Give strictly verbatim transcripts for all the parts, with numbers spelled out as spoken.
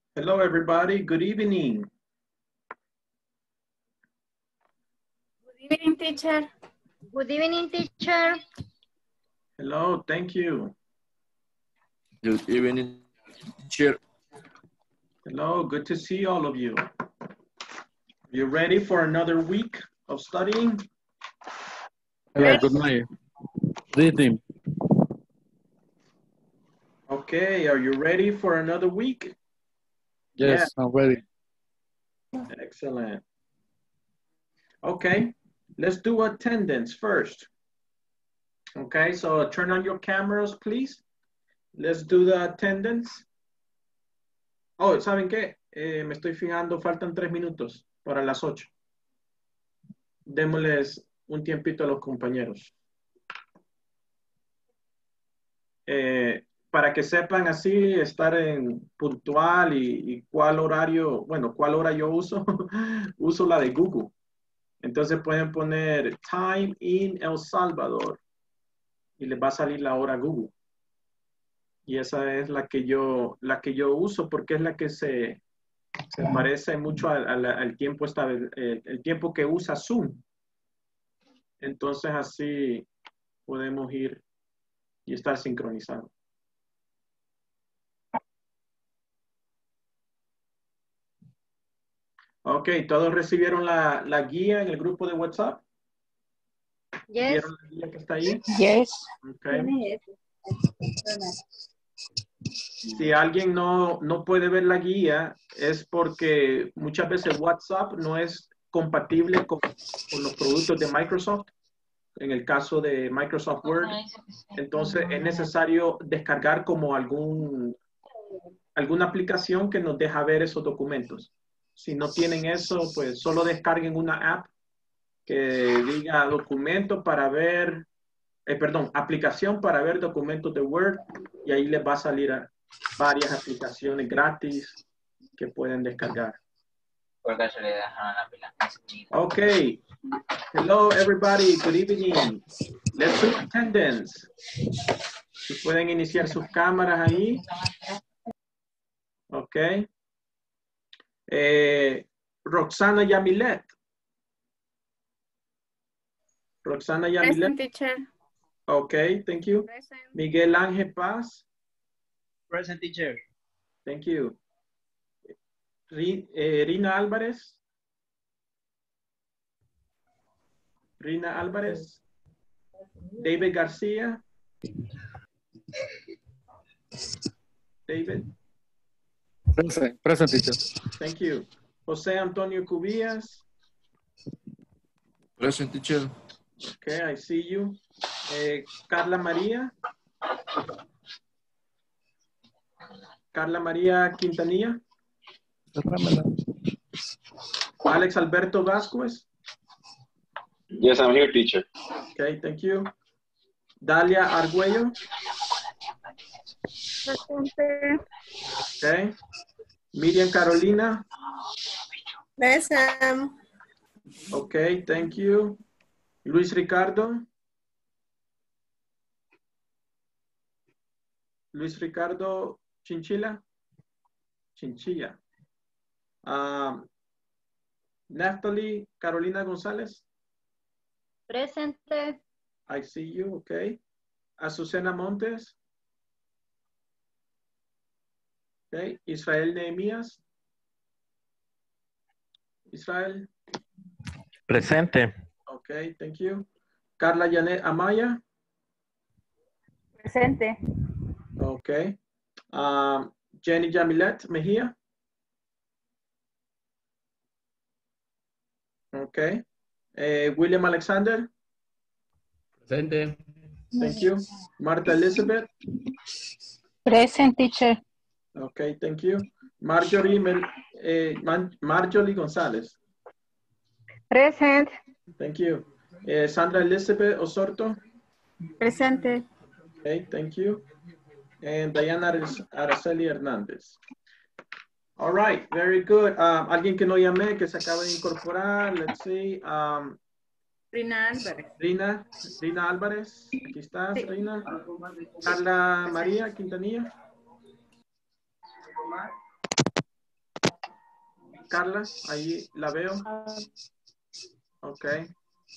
Hello, everybody. Good evening. Good evening, teacher. Good evening, teacher. Hello, thank you. Good evening, teacher. Hello, good to see all of you. You ready for another week of studying? Hello, good night. Good evening. Okay, are you ready for another week? Yes, yeah. I'm ready. Excellent. Okay, let's do attendance first. Okay, so turn on your cameras, please. Let's do the attendance. Oh, ¿saben qué? Eh, me estoy fijando, faltan tres minutos para las ocho. Démosles un tiempito a los compañeros. Eh, para que sepan así, estar en puntual y, y cuál horario, bueno, cuál hora yo uso, uso la de Google. Entonces pueden poner time in El Salvador y les va a salir la hora Google. Y esa es la que yo, la que yo uso porque es la que se, se parece mucho al, al, al tiempo, esta, el, el tiempo que usa Zoom. Entonces así podemos ir y estar sincronizados. Ok, ¿todos recibieron la, la guía en el grupo de WhatsApp? Yes. ¿Vieron la guía que está ahí? Yes. Okay. Si alguien no, no puede ver la guía, es porque muchas veces WhatsApp no es compatible con, con los productos de Microsoft. En el caso de Microsoft Word, entonces es necesario descargar como algún, alguna aplicación que nos deja ver esos documentos. Si no tienen eso, pues solo descarguen una app que diga documento para ver, eh, perdón, aplicación para ver documentos de Word y ahí les va a salir a varias aplicaciones gratis que pueden descargar. Okay. Hello, everybody. Good evening. Let's do attendance. Si pueden iniciar sus cámaras ahí. Ok. Eh, Roxana Yamilet. Roxana Yamilet. Present, teacher. Okay, thank you. Present. Miguel Ángel Paz. Present, teacher. Thank you. Eh, Rina Álvarez. Rina Álvarez. David García. David. Present, present, teacher. Thank you. José Antonio Cubillas. Present, teacher. Okay, I see you. Eh, Carla María. Carla María Quintanilla. Alex Alberto Vázquez. Yes, I'm here, teacher. Okay, thank you. Dalia Argüello. Present. Okay. Miriam Carolina. Present. Okay, thank you. Luis Ricardo. Luis Ricardo Chinchilla. Chinchilla. Um, Natalie Carolina González. Presente. I see you, okay. Azucena Montes. Okay. Israel Nehemías. Israel. Presente. Okay, thank you. Carla Janet Amaya. Presente. Okay. Um, Jenny Jamilet Mejía. Okay. Uh, William Alexander. Presente. Thank you. Marta Elizabeth. Present, teacher. Okay, thank you. Marjorie, Mel, eh, Man, Marjorie González. Present. Thank you. Eh, Sandra Elizabeth Osorto. Presente. Okay, thank you. And Diana Araceli Hernández. All right, very good. Um, alguien que no llamé, que se acaba de incorporar. Let's see. Um, Rina Álvarez. Rina, Rina Álvarez. Aquí estás, Sí. Rina. Carla María Quintanilla. Carla, ahí la veo. Okay.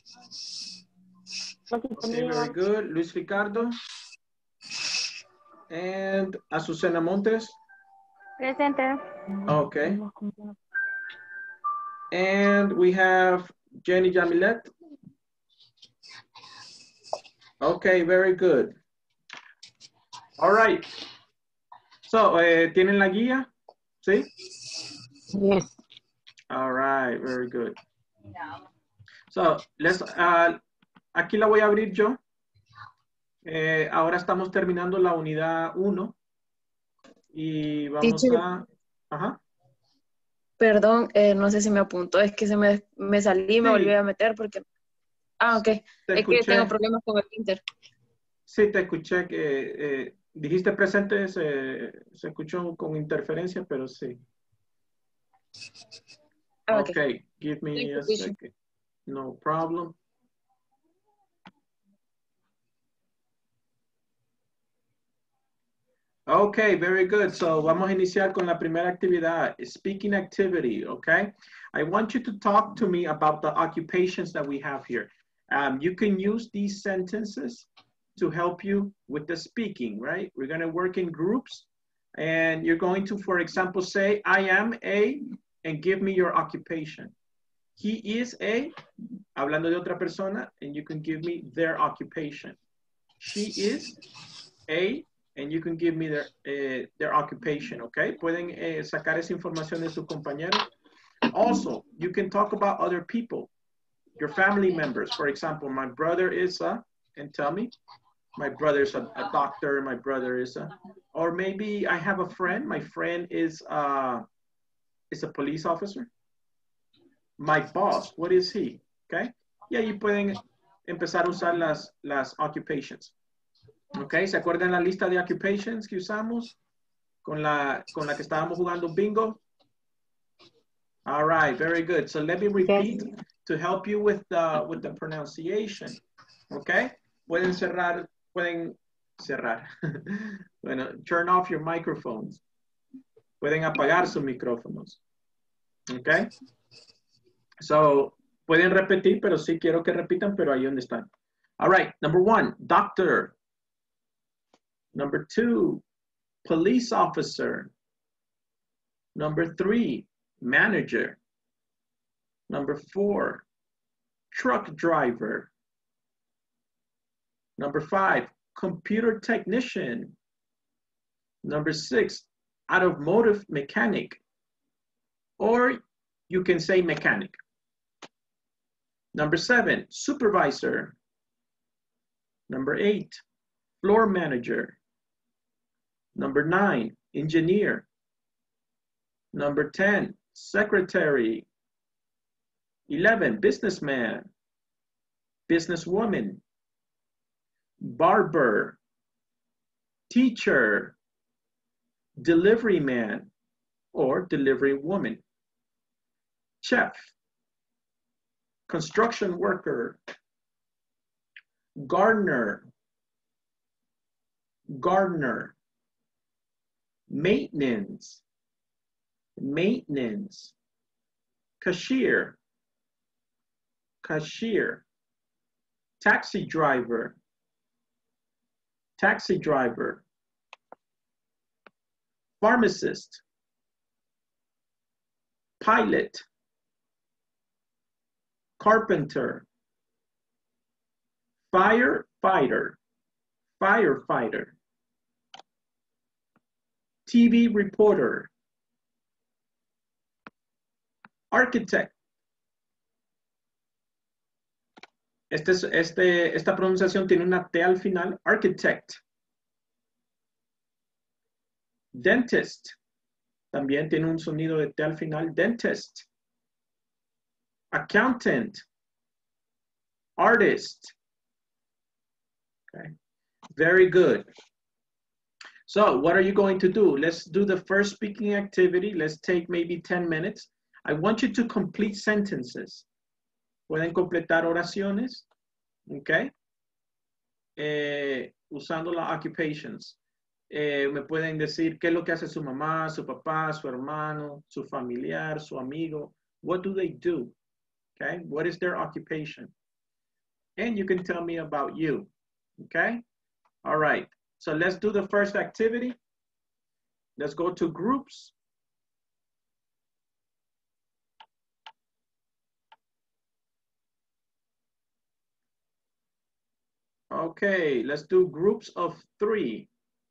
Okay, very good. Luis Ricardo. And Azucena Montes. Presente. Okay. And we have Jenny Jamilet. Okay, very good. All right. So, eh, ¿tienen la guía? ¿Sí? Yes. All right, very good. So, let's, uh, aquí la voy a abrir yo. Eh, ahora estamos terminando la unidad uno. Y vamos Teacher. a... Ajá. Perdón, eh, no sé si me apuntó, es que se me, me salí y me Sí. volví a meter porque... Ah, ok. Te es escuché. que tengo problemas con el Inter. Sí, te escuché que eh, dijiste presente, se, se escuchó con interferencia, pero sí. Ah, ok. Okay, give me Thank you, a teacher. second. No problem. Okay, very good. So vamos a iniciar con la primera actividad, speaking activity, okay? I want you to talk to me about the occupations that we have here. Um, you can use these sentences to help you with the speaking, right? We're gonna work in groups and you're going to, for example, say, I am a, and give me your occupation. He is a, hablando de otra persona, and you can give me their occupation. She is a, and you can give me their, uh, their occupation, okay? Pueden eh, sacar esa información de sus compañeros. Also, you can talk about other people, your family members. For example, my brother is a, and tell me, my brother is a, a doctor, my brother is a, or maybe I have a friend, my friend is a, is a police officer. My boss, what is he? Okay? Y ahí pueden empezar a usar las, las occupations. Okay, ¿se acuerdan la lista de occupations que usamos? Con la, con la que estábamos jugando bingo? All right, very good. So let me repeat yes. to help you with the, with the pronunciation. Okay? Pueden cerrar, pueden cerrar. Bueno, turn off your microphones. Pueden apagar sus micrófonos. Okay? So, pueden repetir, pero sí quiero que repitan, pero ahí donde están. All right, number one, doctor. Number two, police officer. Number three, manager. Number four, truck driver. Number five, computer technician. Number six, automotive mechanic. Or you can say mechanic. Number seven, supervisor. Number eight, floor manager. Number nine, engineer. Number ten, secretary. eleven, businessman. Businesswoman. Barber. Teacher. Delivery man or delivery woman. Chef. Construction worker. Gardener. Gardener. Maintenance. Maintenance. Cashier. Cashier. Taxi driver. Taxi driver. Pharmacist. Pilot. Carpenter. Firefighter. Firefighter. T V reporter. Architect. Este, este, esta pronunciación tiene una T al final. Architect. Dentist. También tiene un sonido de T al final. Dentist. Accountant. Artist. Okay. Very good. So what are you going to do? Let's do the first speaking activity. Let's take maybe ten minutes. I want you to complete sentences. Pueden completar oraciones. Okay. Eh, usando las occupations. Eh, me pueden decir qué es lo que hace su mamá, su papá, su hermano, su familiar, su amigo. What do they do? Okay, what is their occupation? And you can tell me about you. Okay, all right. So let's do the first activity. Let's go to groups. Okay, let's do groups of three.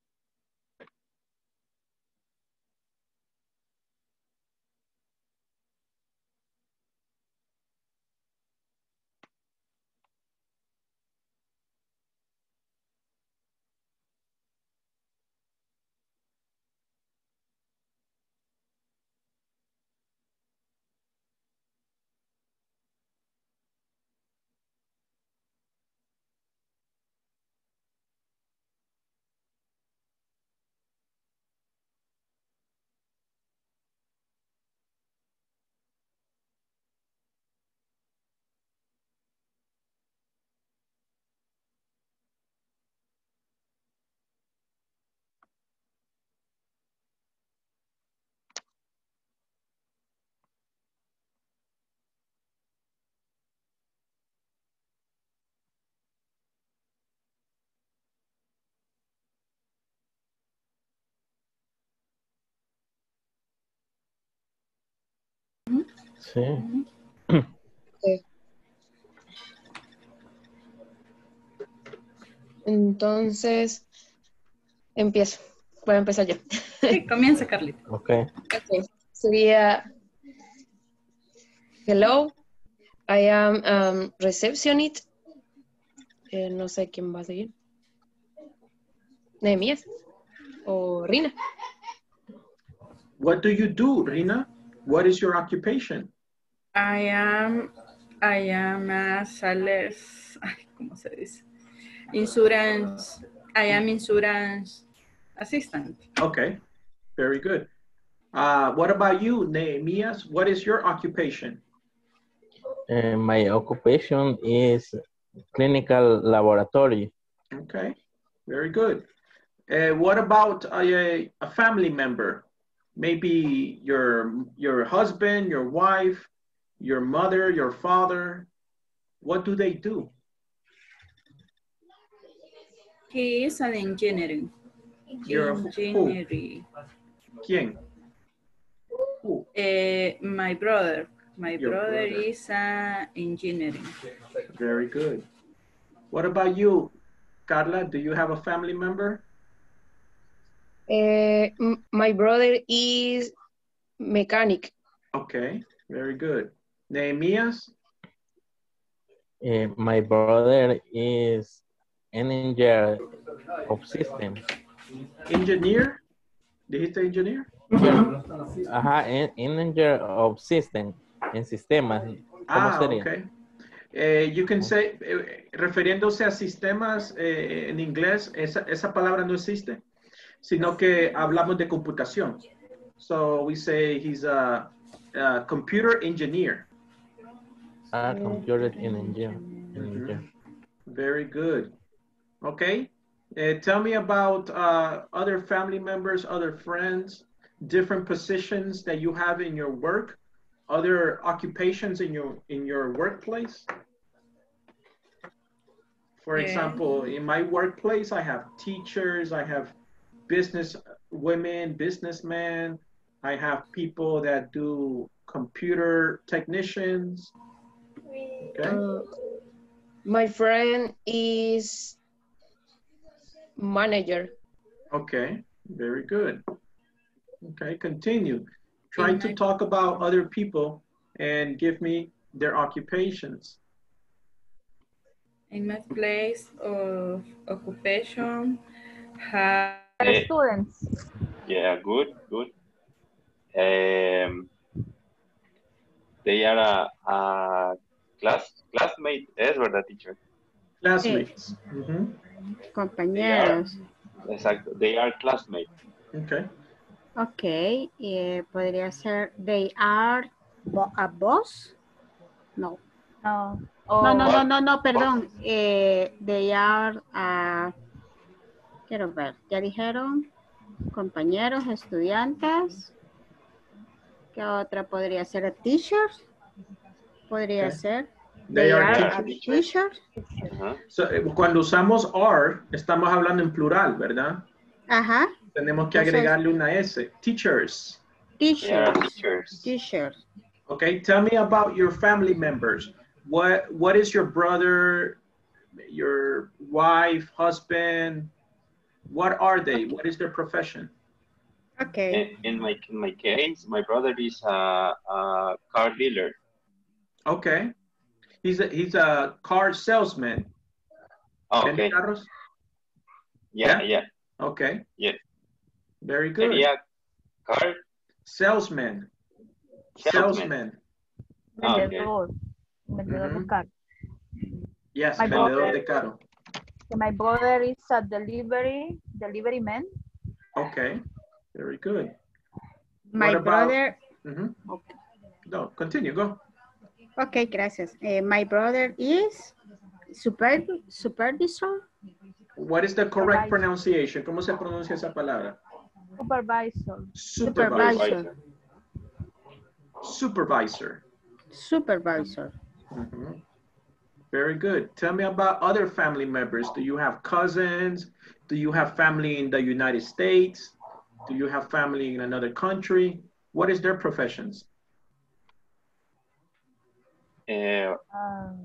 Sí. Sí. Entonces, empiezo. Voy a empezar yo. Sí, comienza, Carlita. Ok. Okay. Sería, hello, I am um, receptionist. Eh, no sé quién va a seguir. Nehemías o Rina. What do you do, Rina? What is your occupation? I am, I am a sales, ay, ¿cómo se dice? Insurance, I am insurance assistant. Okay, very good. Uh, what about you, Nehemias? What is your occupation? Uh, my occupation is clinical laboratory. Okay, very good. Uh, what about a, a family member? Maybe your, your husband, your wife, your mother, your father. What do they do? He is an engineer. Your Engineering. ¿Quién? Who? Uh, my brother. My Your brother, brother. is an engineering. Very good. What about you, Carla? Do you have a family member? Uh, my brother is mechanic. Okay, very good. Nehemias? Uh, my brother is an engineer of system. Engineer? ¿Dijiste engineer? Ajá, en- engineer of system, en sistemas. ¿Cómo Ah, sería? okay. Eh, you can say, eh, refiriéndose a sistemas eh, en inglés, esa, esa palabra no existe, sino que hablamos de computación. So we say he's a, a computer engineer. Ah, computer engineer. engineer. Very good. Okay. Uh, tell me about uh, other family members, other friends, different positions that you have in your work, other occupations in your in your workplace. For Yeah. example, in my workplace, I have teachers, I have business women, businessmen, I have people that do computer technicians. Okay. Uh, my friend is manager. Okay, very good. Okay, continue. Try to talk about other people and give me their occupations. In my place of occupation, have Eh, Students. yeah, good, good. Um, they are a, a class classmate, es verdad, teacher. Classmates. Mhm. Compañeros. Exacto, they are classmates. Okay. Ok, eh, podría ser they are bo- a boss. No. No. No, no, Oh, no, no, no, perdón. Eh, they are a... Quiero ver, ¿ya dijeron? compañeros, estudiantes. ¿Qué otra podría ser? Teachers. Podría Okay. ser. They, They are, are teachers. a teachers. Ajá. So, eh, cuando usamos are, estamos hablando en plural, ¿verdad? Ajá. Tenemos que Eso es. agregarle una S. Teachers. They are Teachers. teachers. Teachers. Okay, tell me about your family members. What What is your brother, your wife, husband? What are they? What is their profession? Okay. In, in my in my case, my brother is a, a car dealer. Okay, he's a he's a car salesman. Oh, ¿Vende okay. carros? Yeah, yeah. Okay. Yeah. Very good. Sería car Salesman. salesman. Salesman. Ah, okay. Vendedor. Vendedor de Mhm. carro. Yes, My vendedor brother- de carro. My brother is a delivery, delivery man. Okay, very good. My What about- brother. Mhm. Okay. No, continue, go. Okay, gracias. Eh, my brother is super, supervisor. What is the correct Supervisor. pronunciation? ¿Cómo se pronuncia esa palabra? Supervisor. Supervisor. Supervisor. Supervisor. Supervisor. Mhm. Very good. Tell me about other family members. Do you have cousins? Do you have family in the United States? Do you have family in another country? What is their professions? Eh, Um,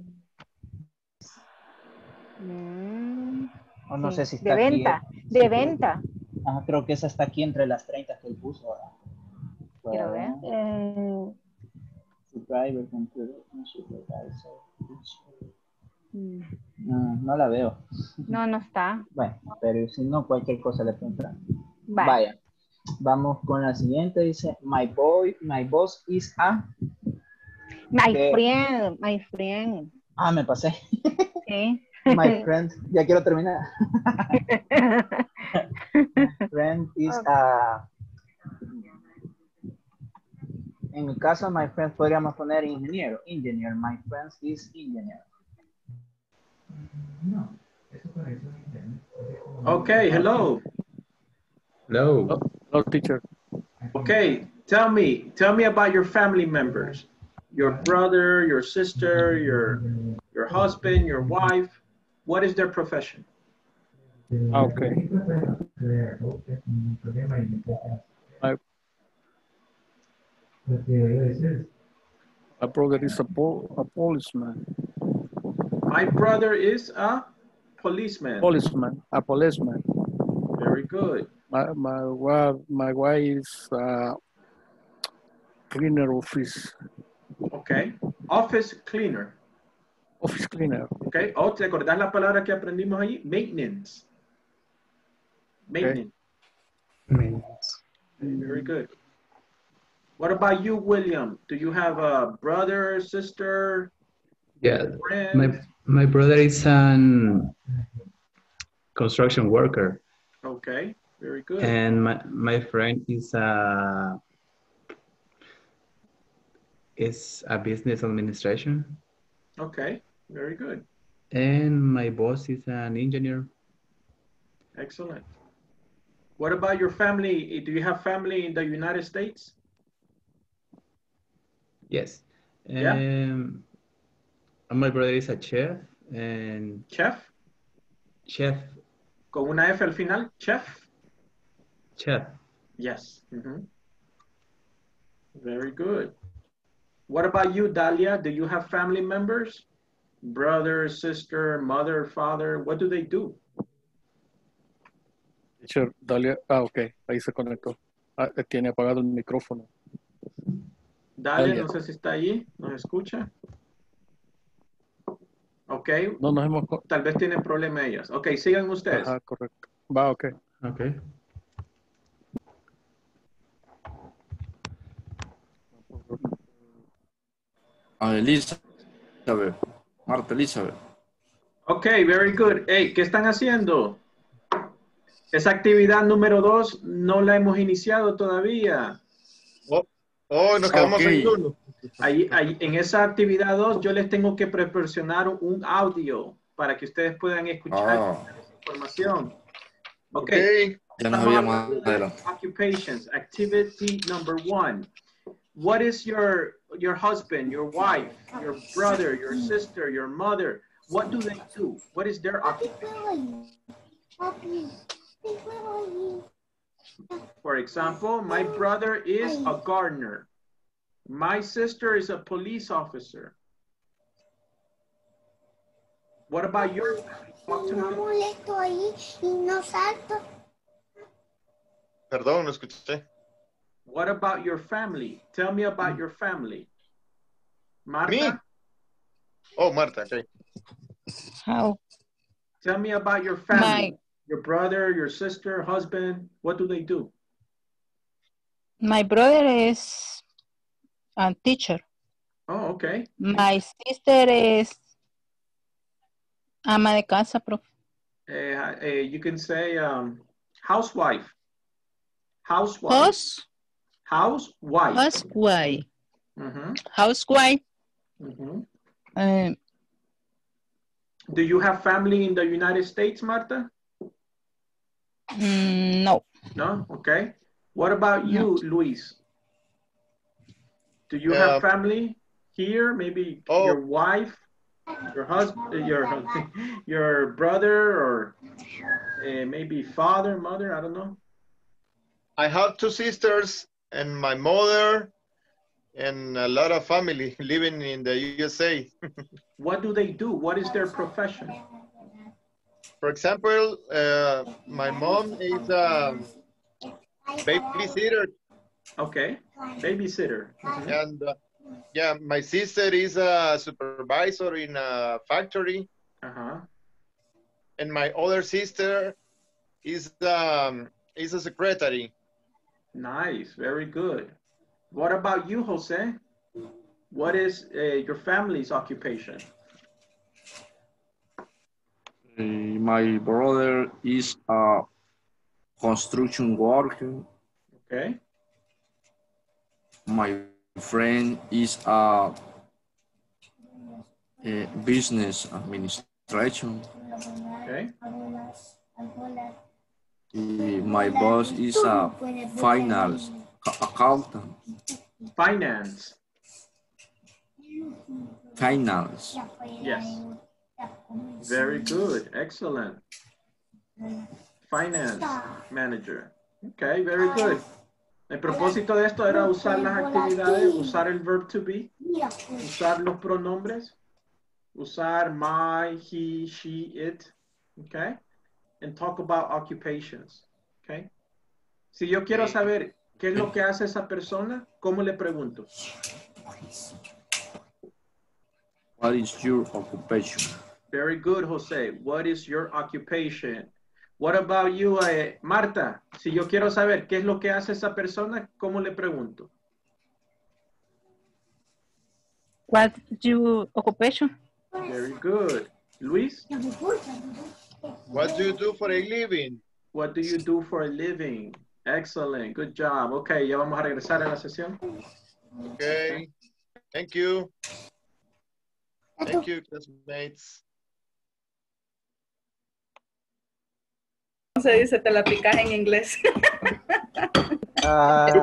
Mm, o no sí, sé si está de aquí. venta, de venta. Ajá, creo que esa está aquí entre las treinta que él puso. ¿verdad? Quiero ver. Eh, Supervisor, computer, supervisor. Mm, Mm, no la veo. No, no está. Bueno, pero si no, cualquier cosa le preguntan. Vale. Vaya. Vamos con la siguiente. Dice, my boy, my boss is a... My ¿Qué? friend, my friend. Ah, me pasé. Sí. My friend, ya quiero terminar. My friend is a... En mi caso, my friend podríamos poner ingeniero. Engineer. My friend is engineer. Okay, hello. Hello. Oh, no, teacher. Okay, tell me, tell me about your family members. Your brother, your sister, your your husband, your wife. What is their profession? Ah, okay. My, my brother is a, pol a policeman. My brother is a policeman. Policeman. A policeman. Very good. My my wife my wife is uh, cleaner office Okay. Office cleaner. office cleaner. Okay. Oh, ¿te acordás la palabra que aprendimos ahí? Maintenance. Maintenance. Very good. What about you, William? Do you have a brother, sister, Yeah, friend? my my brother is an construction worker, Okay. Very good. and my my friend is a is a business administration, Okay. Very good. and my boss is an engineer. Excellent. What about your family? Do you have family in the United States? Yes. Yeah. Um, and my brother is a chef and Chef. chef Con una F al final. Chef. chef. Yes. Mhm. Very good. What about you, Dalia? Do you have family members? Brother, sister, mother, father? What do they do? Teacher, Dalia. Ah, ok. Ahí se conectó. Ah, tiene apagado el micrófono. Dalia, Dalia. no sé si está allí. ¿Nos escucha? Ok. No nos hemos... co- Tal vez tienen problema ellas. Ok, sigan ustedes. Ajá, correcto. Va, ok. Okay. Ah, Elizabeth. Marta Elizabeth. Ok, very good. Hey, ¿qué están haciendo? Esa actividad número dos no la hemos iniciado todavía. Oh, oh nos quedamos Ok. en turno. Ahí, ahí, en esa actividad dos yo les tengo que proporcionar un audio para que ustedes puedan escuchar Ah. esa información. Ok, Ok. Ya nos habíamos adelante. Occupations, activity number one. What is your, your husband, your wife, your brother, your sister, your mother? What do they do? What is their occupation? For example, my brother is a gardener. My sister is a police officer. What about your family? Perdón, no escuché. What about your family? Tell me about your family. Marta? Me? Oh, Marta, okay. How? Tell me about your family. My, your brother, your sister, husband. What do they do? my brother is a teacher. Oh, okay. My sister is ama de casa, prof. Uh, uh, you can say um, housewife. Housewife. House? Housewife. Housewife. Mm-hmm. Housewife. Mm-hmm. Um, Do you have family in the United States, Marta? mm, no. No? Okay. What about you, No. Luis? Do you Yeah. have family here? Maybe Oh. your wife, your husband, your your brother, or uh, maybe father, mother, I don't know. I have two sisters and my mother and a lot of family living in the U S A. What do they do? What is their profession? For example, uh, my mom is a babysitter. Okay, babysitter. Mhm. And uh, yeah, my sister is a supervisor in a factory. Uh-huh. And my other sister is um, is a secretary. Nice, very good. What about you, Jose? What is uh, your family's occupation? Uh, my brother is a construction worker. Okay. My friend is a, a business administration. Okay. Uh, my boss is a finance accountant. Finance. Finance. Yes. Very good. Excellent. Finance manager. Okay, very good. El propósito de esto era usar las actividades, usar el verb to be, usar los pronombres, usar my, he, she, it, okay? And talk about occupations, okay? Si yo quiero saber qué es lo que hace esa persona, ¿cómo le pregunto? What is your occupation? Very good, Jose. What is your occupation? What about you, uh, Marta? Si yo quiero saber qué es lo que hace esa persona, ¿cómo le pregunto? What your occupation? Very good. Luis? What do you do for a living? What do you do for a living? Excellent. Good job. Ok, ya vamos a regresar a la sesión. Okay. Thank you. Thank you, classmates. ¿Cómo se dice? Te la aplicas en inglés. Ah,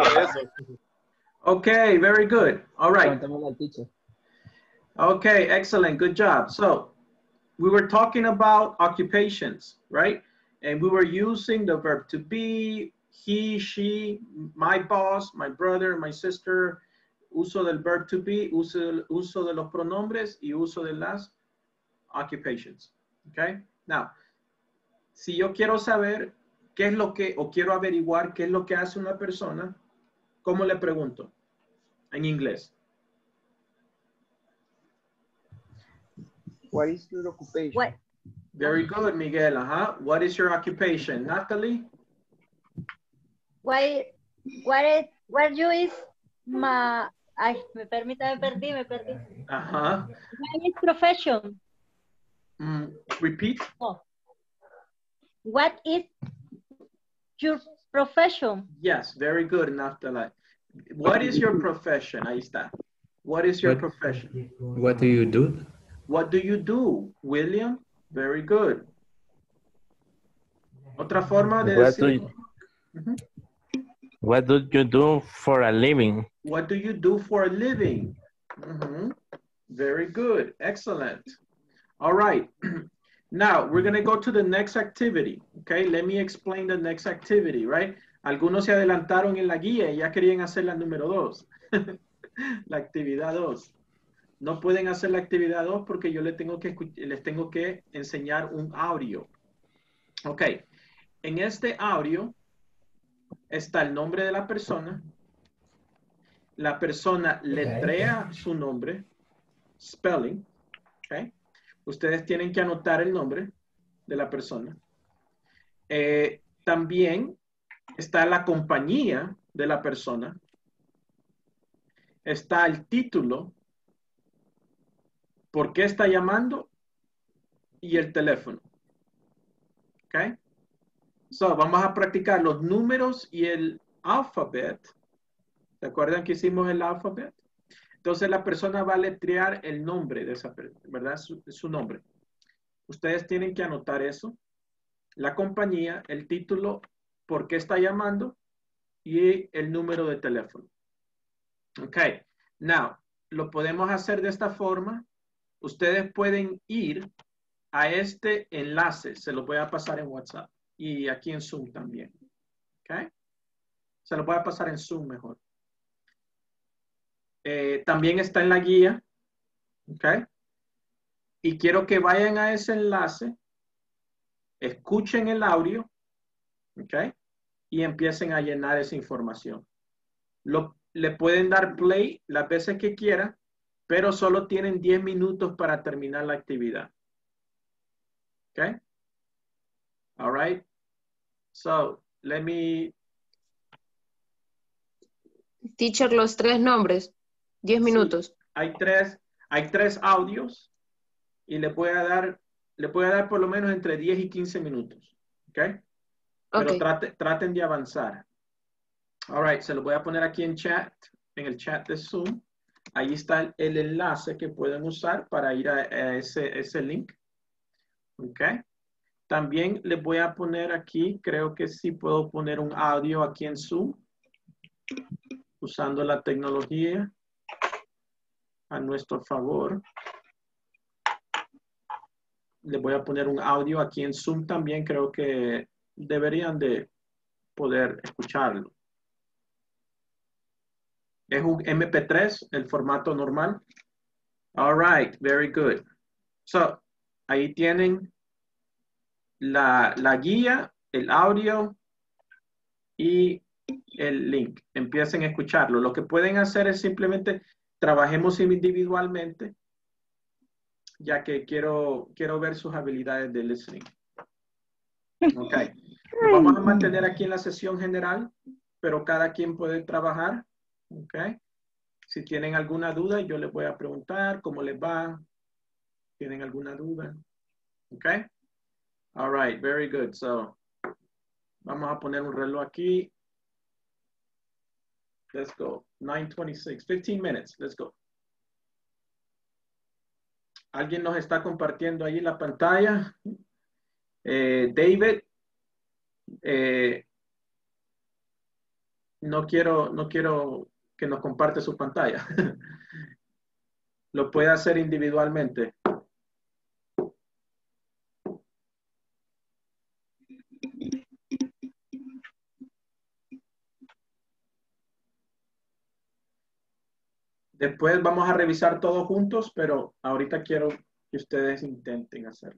Okay, very good. All right. preguntémosle al teacher. Okay, excellent. Good job. So we were talking about occupations, right? And we were using the verb to be, he, she, my boss, my brother, my sister, uso del verb to be, uso, uso de los pronombres y uso de las occupations. Okay? Now, si yo quiero saber qué es lo que, o quiero averiguar qué es lo que hace una persona, ¿cómo le pregunto? En inglés. What is your occupation? What? Very good, Miguel. Uh-huh. What is your occupation? Natalie? Why, what is, what you is my, ay, me permite, me perdí, me perdí. Uh-huh. What is profession? Mm, repeat. Oh. What is your profession? Yes, very good, Natalie. What is your profession? Ahí está. What is your What- profession? What do you do? What do you do, William? Very good. Otra forma de What do decir, you, Ujú. what do you do for a living? What do you do for a living? Mhm. Very good. Excellent. All right. Now, we're going to go to the next activity. Okay, let me explain the next activity, right? Algunos se adelantaron en la guía y ya querían hacer la número dos. La actividad dos. No pueden hacer la actividad dos porque yo les tengo, que, les tengo que enseñar un audio. Ok. En este audio está el nombre de la persona. La persona letrea su nombre, spelling. Okay. Ustedes tienen que anotar el nombre de la persona. Eh, también está la compañía de la persona. Está el título, por qué está llamando y el teléfono. ¿Ok? So, vamos a practicar los números y el alfabet. ¿Se acuerdan que hicimos el alfabet? Entonces la persona va a letrear el nombre de esa persona, ¿verdad? Su, su nombre. Ustedes tienen que anotar eso. La compañía, el título, por qué está llamando y el número de teléfono. Ok. Now, lo podemos hacer de esta forma. Ustedes pueden ir a este enlace. Se lo voy a pasar en WhatsApp y aquí en Zoom también. Ok. Se lo voy a pasar en Zoom mejor. Eh, también está en la guía. Ok. Y quiero que vayan a ese enlace, escuchen el audio, ok, y empiecen a llenar esa información. Lo, le pueden dar play las veces que quieran, pero solo tienen diez minutos para terminar la actividad. Ok. All right. So, let me... Teacher, los tres nombres. Diez minutos. Sí, hay tres, hay tres audios y le voy a dar, le voy a dar por lo menos entre diez y quince minutos. ¿Ok? Pero Okay. trate, traten de avanzar. All right, se lo voy a poner aquí en chat, en el chat de Zoom. Ahí está el, el enlace que pueden usar para ir a, a ese, ese link. ¿Ok? También les voy a poner aquí, creo que sí puedo poner un audio aquí en Zoom, usando la tecnología a nuestro favor. Les voy a poner un audio aquí en Zoom también, creo que deberían de poder escucharlo. Es un eme pe tres, el formato normal. All right, very good. So, ahí tienen la, la guía, el audio y el link. Empiecen a escucharlo. Lo que pueden hacer es simplemente trabajemos individualmente, ya que quiero, quiero ver sus habilidades de listening. Ok. Nos vamos a mantener aquí en la sesión general, pero cada quien puede trabajar. Ok. Si tienen alguna duda, yo les voy a preguntar cómo les va. ¿Tienen alguna duda? Ok. All right, very good. So, vamos a poner un reloj aquí. Let's go. nine twenty-six, fifteen minutes. Let's go. ¿Alguien nos está compartiendo ahí la pantalla? Eh, David, eh, no quiero, no quiero que nos comparte su pantalla. Lo puede hacer individualmente. Después vamos a revisar todos juntos, pero ahorita quiero que ustedes intenten hacerlo.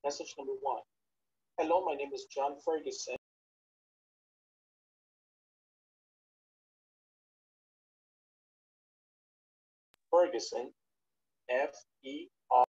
Message number one. Hello, my name is John Ferguson. Ferguson, F E R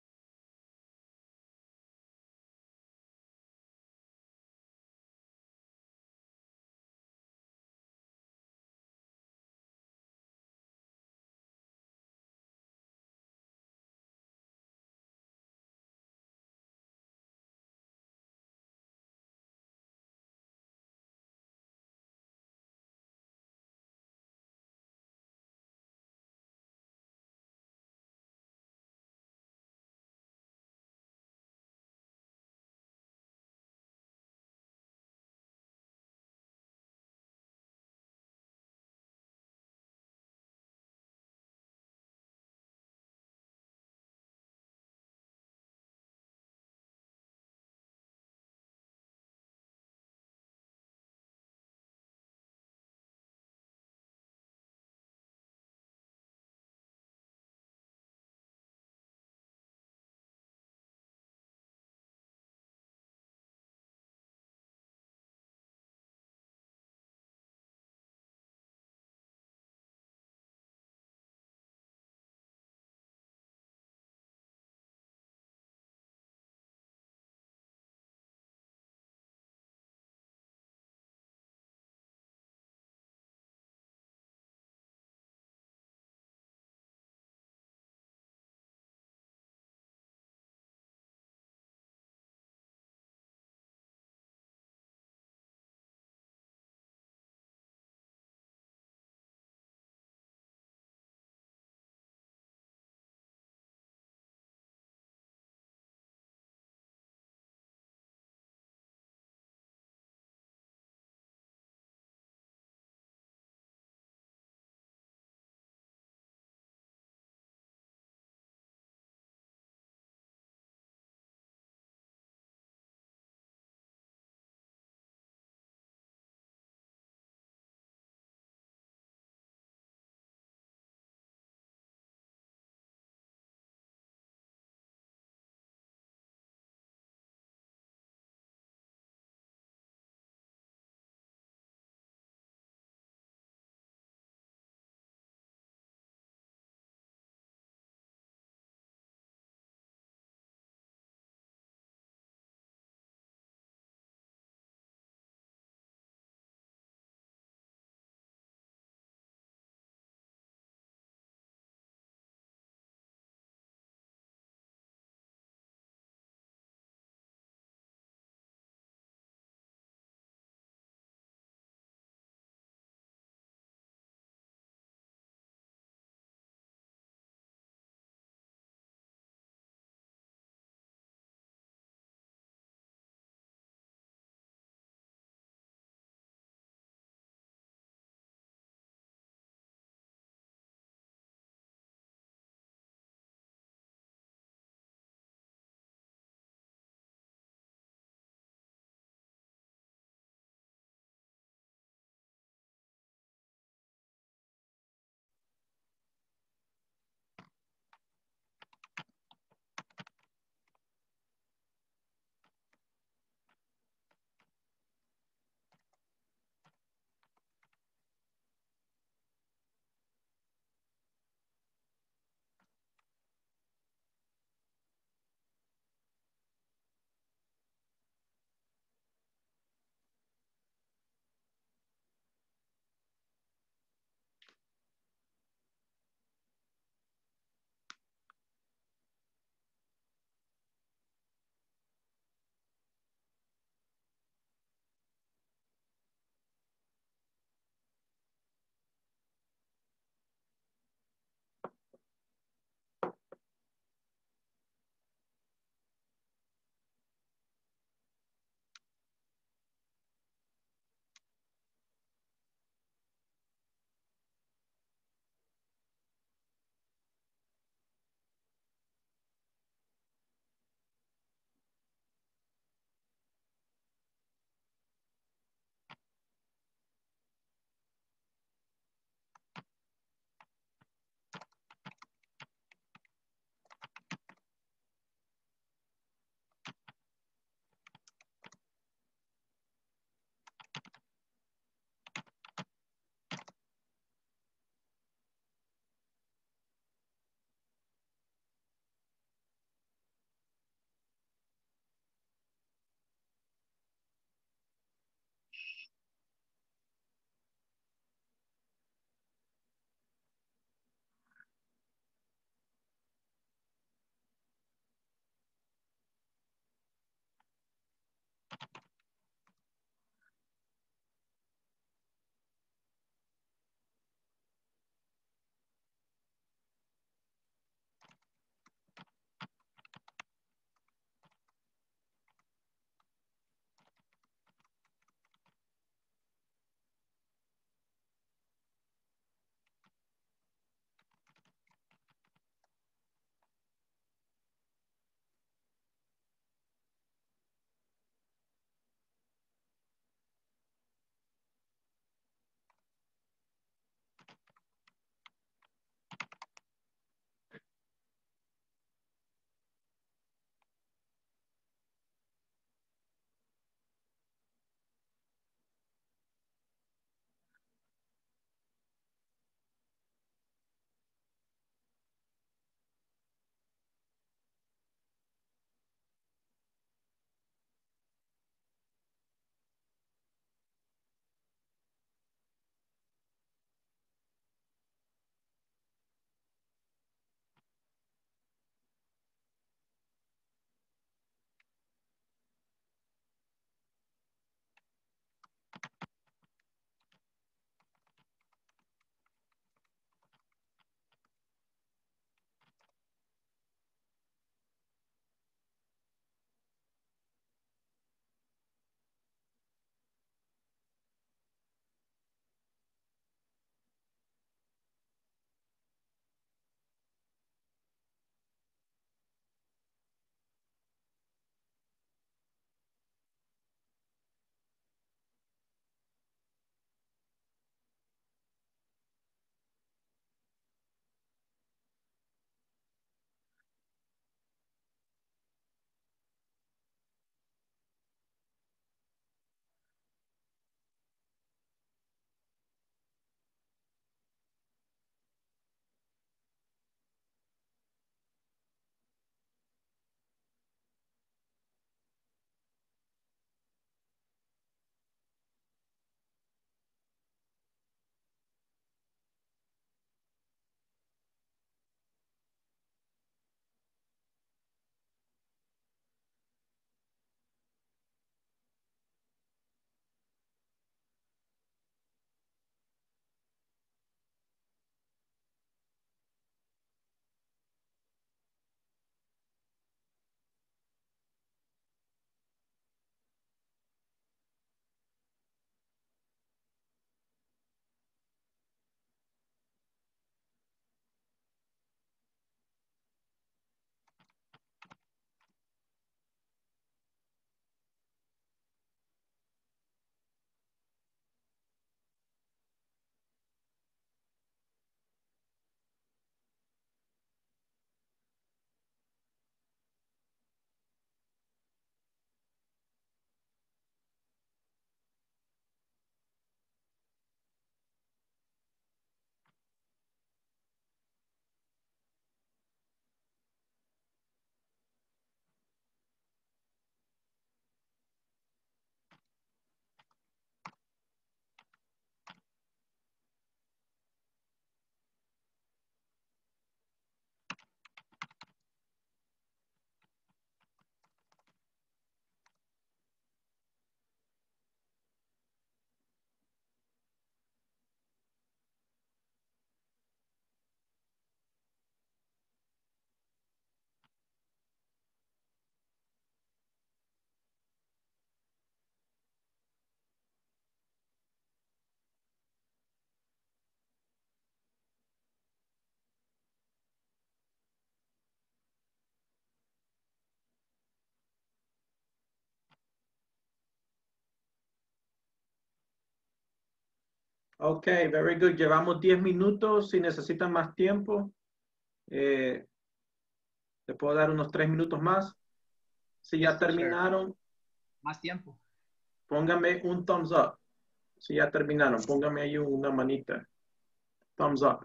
Ok, very good. Llevamos diez minutos. Si necesitan más tiempo, eh, le puedo dar unos tres minutos más. Si ya terminaron, Más tiempo. póngame un thumbs up. Si ya terminaron, póngame ahí una manita. Thumbs up.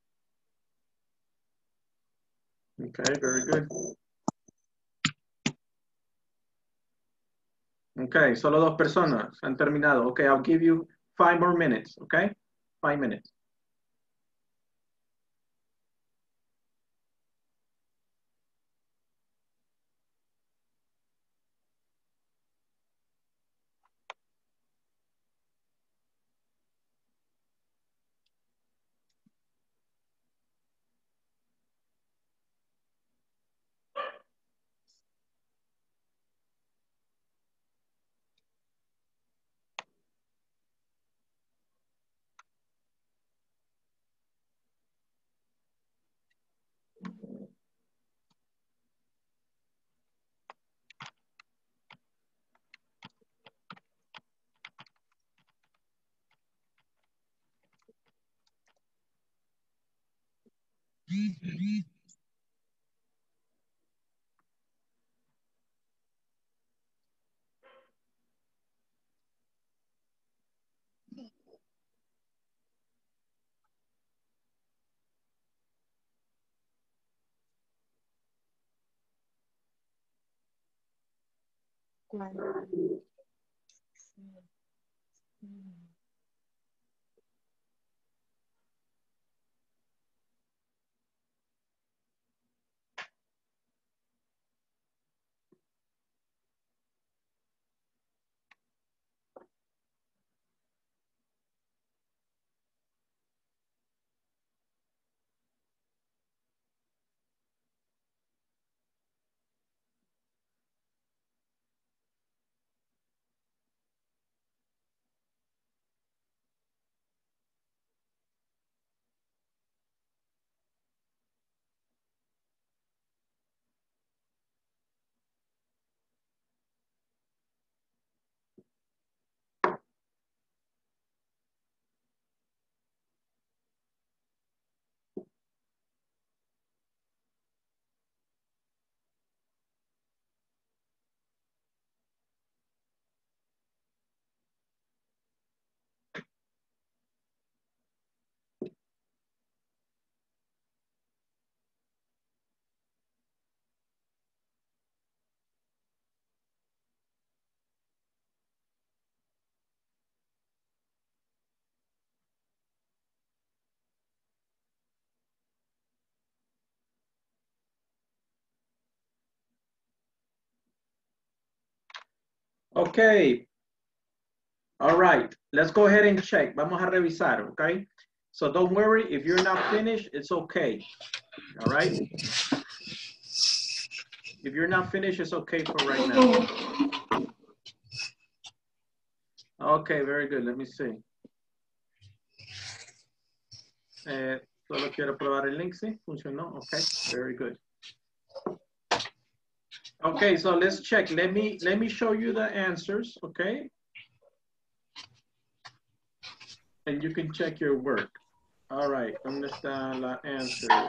Okay, very good. Okay, solo dos personas han terminado. Okay, I'll give you five more minutes, okay? Five minutes. Okay. All right. Let's go ahead and check. Vamos a revisar, okay? So don't worry. If you're not finished, it's okay. All right? If you're not finished, it's okay for right now. Okay, very good. Let me see. Eh, solo quiero probar el link, ¿sí? Funcionó. Okay, very good. Okay, so let's check. Let me let me show you the answers, okay? And you can check your work. All right, ¿dónde están las answers?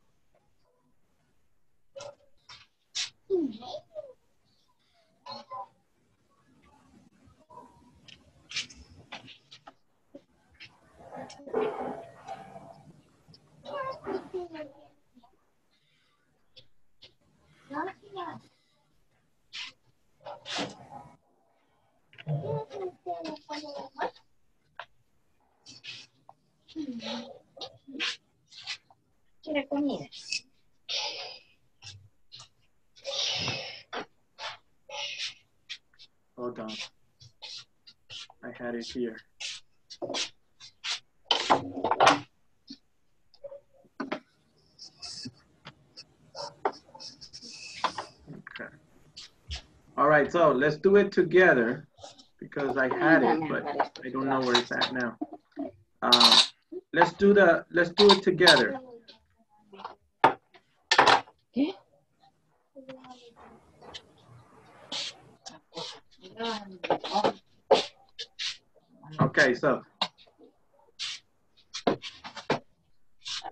¿Quiere comida? Hold on. I had it here. Okay. All right, so let's do it together because I had it, but I don't know where it's at now. Um, let's do the let's do it together. Okay, so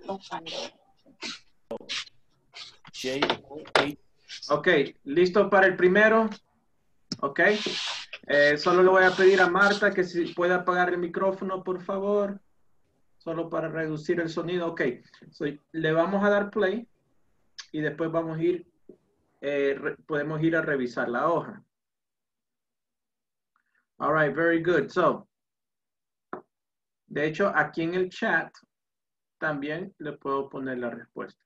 J O H. Ok, ¿listo para el primero? Ok. Eh, solo le voy a pedir a Marta que si puede apagar el micrófono, por favor. Solo para reducir el sonido. Ok. So, le vamos a dar play y después vamos a ir, eh, re, podemos ir a revisar la hoja. All right, very good. So, de hecho, aquí en el chat también le puedo poner la respuesta.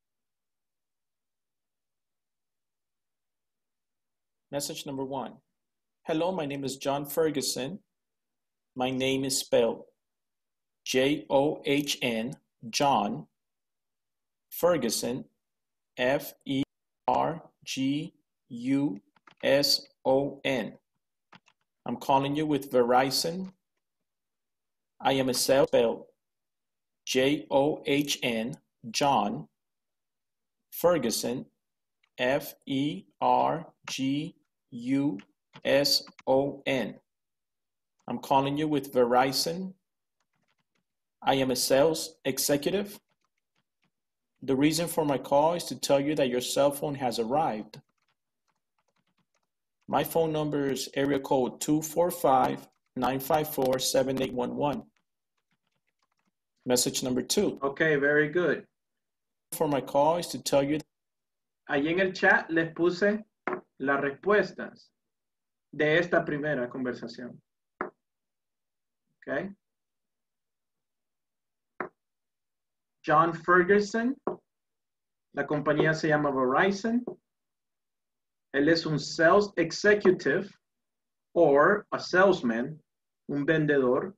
Message number one. Hello, my name is John Ferguson. My name is spelled J O H N, John Ferguson, F E R G U S O N. I'm calling you with Verizon. I am a sales spelled J O H N, John Ferguson, F E R G U S O N. I'm calling you with Verizon. I am a sales executive. The reason for my call is to tell you that your cell phone has arrived. My phone number is area code two four five, nine five four, seven eight one one. Message number two. Okay, very good. For my call is to tell you. Ahí en el chat les puse las respuestas de esta primera conversación. Okay. John Ferguson, la compañía se llama Verizon. Él es un sales executive or a salesman, un vendedor.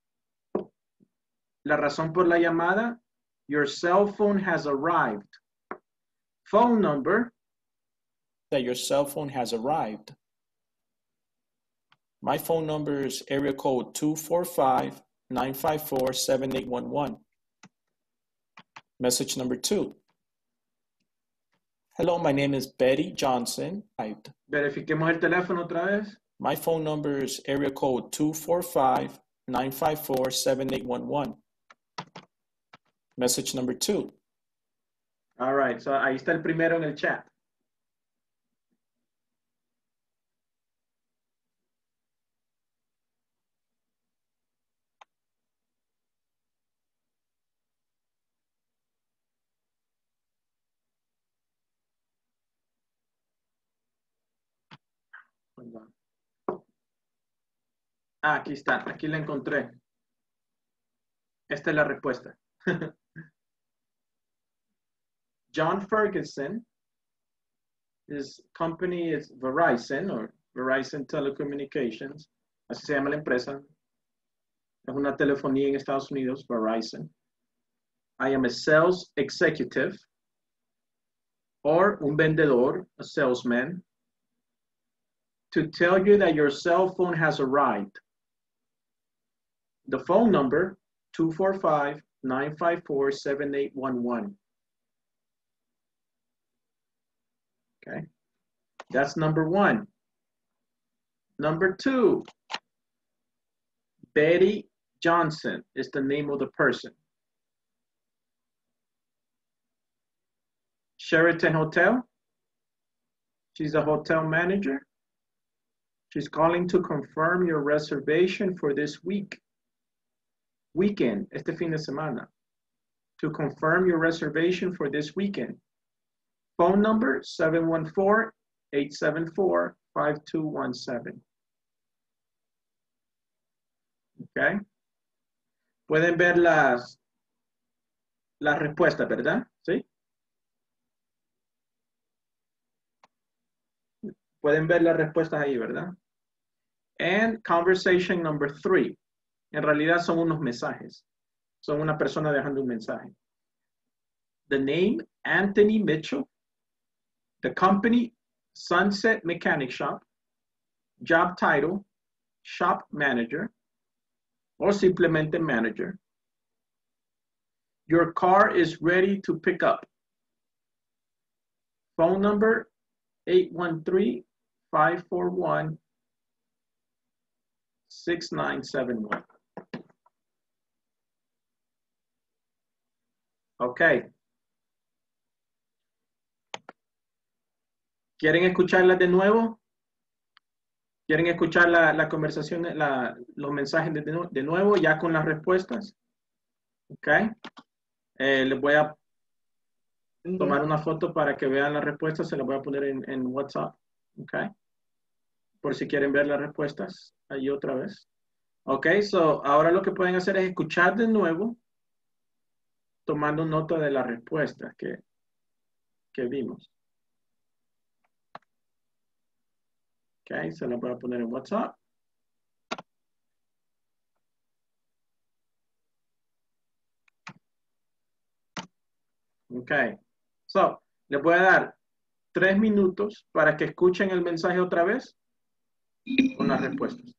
La razón por la llamada, your cell phone has arrived. Phone number. That your cell phone has arrived. My phone number is area code two four five, nine five four, seven eight one one. Message number two. Hello, my name is Betty Johnson. Verifiquemos el teléfono otra vez. My phone number is area code two four five, nine five four, seven eight one one. Message number two. All right, so ahí está el primero en el chat. Ah, aquí está, aquí la encontré. Esta es la respuesta. John Ferguson, his company is Verizon or Verizon Telecommunications, así se llama la empresa. Es una telefonía en Estados Unidos, Verizon. I am a sales executive or un vendedor, a salesman, to tell you that your cell phone has arrived. The phone number, two four five, nine five four, seven eight one one. Okay, that's number one. Number two, Betty Johnson is the name of the person. Sheraton Hotel. She's a hotel manager. She's calling to confirm your reservation for this week. Weekend, este fin de semana. To confirm your reservation for this weekend. Phone number seven one four, eight seven four, five two one seven. Okay. Pueden ver las, las respuestas, ¿verdad? ¿Sí? Pueden ver las respuestas ahí, ¿verdad? And conversation number three. En realidad son unos mensajes. Son una persona dejando un mensaje. The name, Anthony Mitchell. The company, Sunset Mechanic Shop. Job title, shop manager. O simplemente manager. Your car is ready to pick up. Phone number, eight one three, five four one, six nine seven one. Ok. ¿Quieren escucharla de nuevo? ¿Quieren escuchar la, la conversación, la, los mensajes de, de nuevo, ya con las respuestas? Ok. Eh, les voy a tomar una foto para que vean las respuestas. Se las voy a poner en, en WhatsApp. Ok. Por si quieren ver las respuestas ahí otra vez. Ok, so ahora lo que pueden hacer es escuchar de nuevo, tomando nota de las respuestas que, que vimos. Ok, se las voy a poner en WhatsApp. Ok, so les voy a dar tres minutos para que escuchen el mensaje otra vez con las respuestas.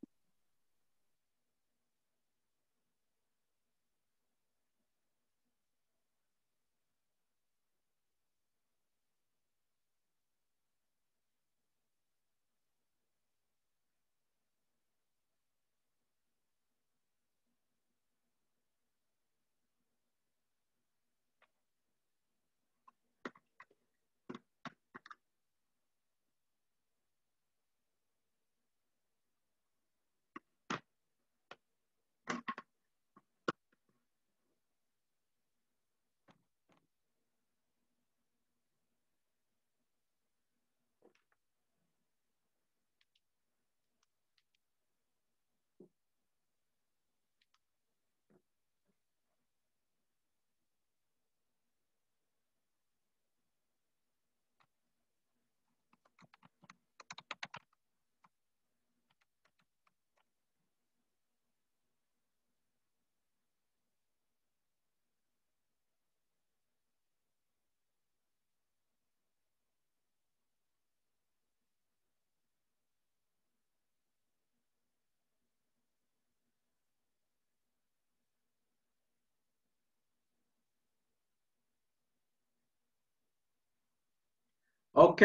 Ok.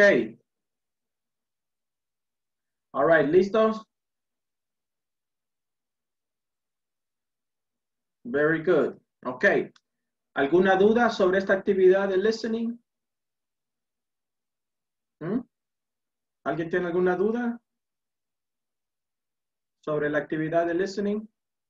All right, ¿listos? Very good. Ok. ¿Alguna duda sobre esta actividad de listening? ¿Mm? ¿Alguien tiene alguna duda sobre la actividad de listening?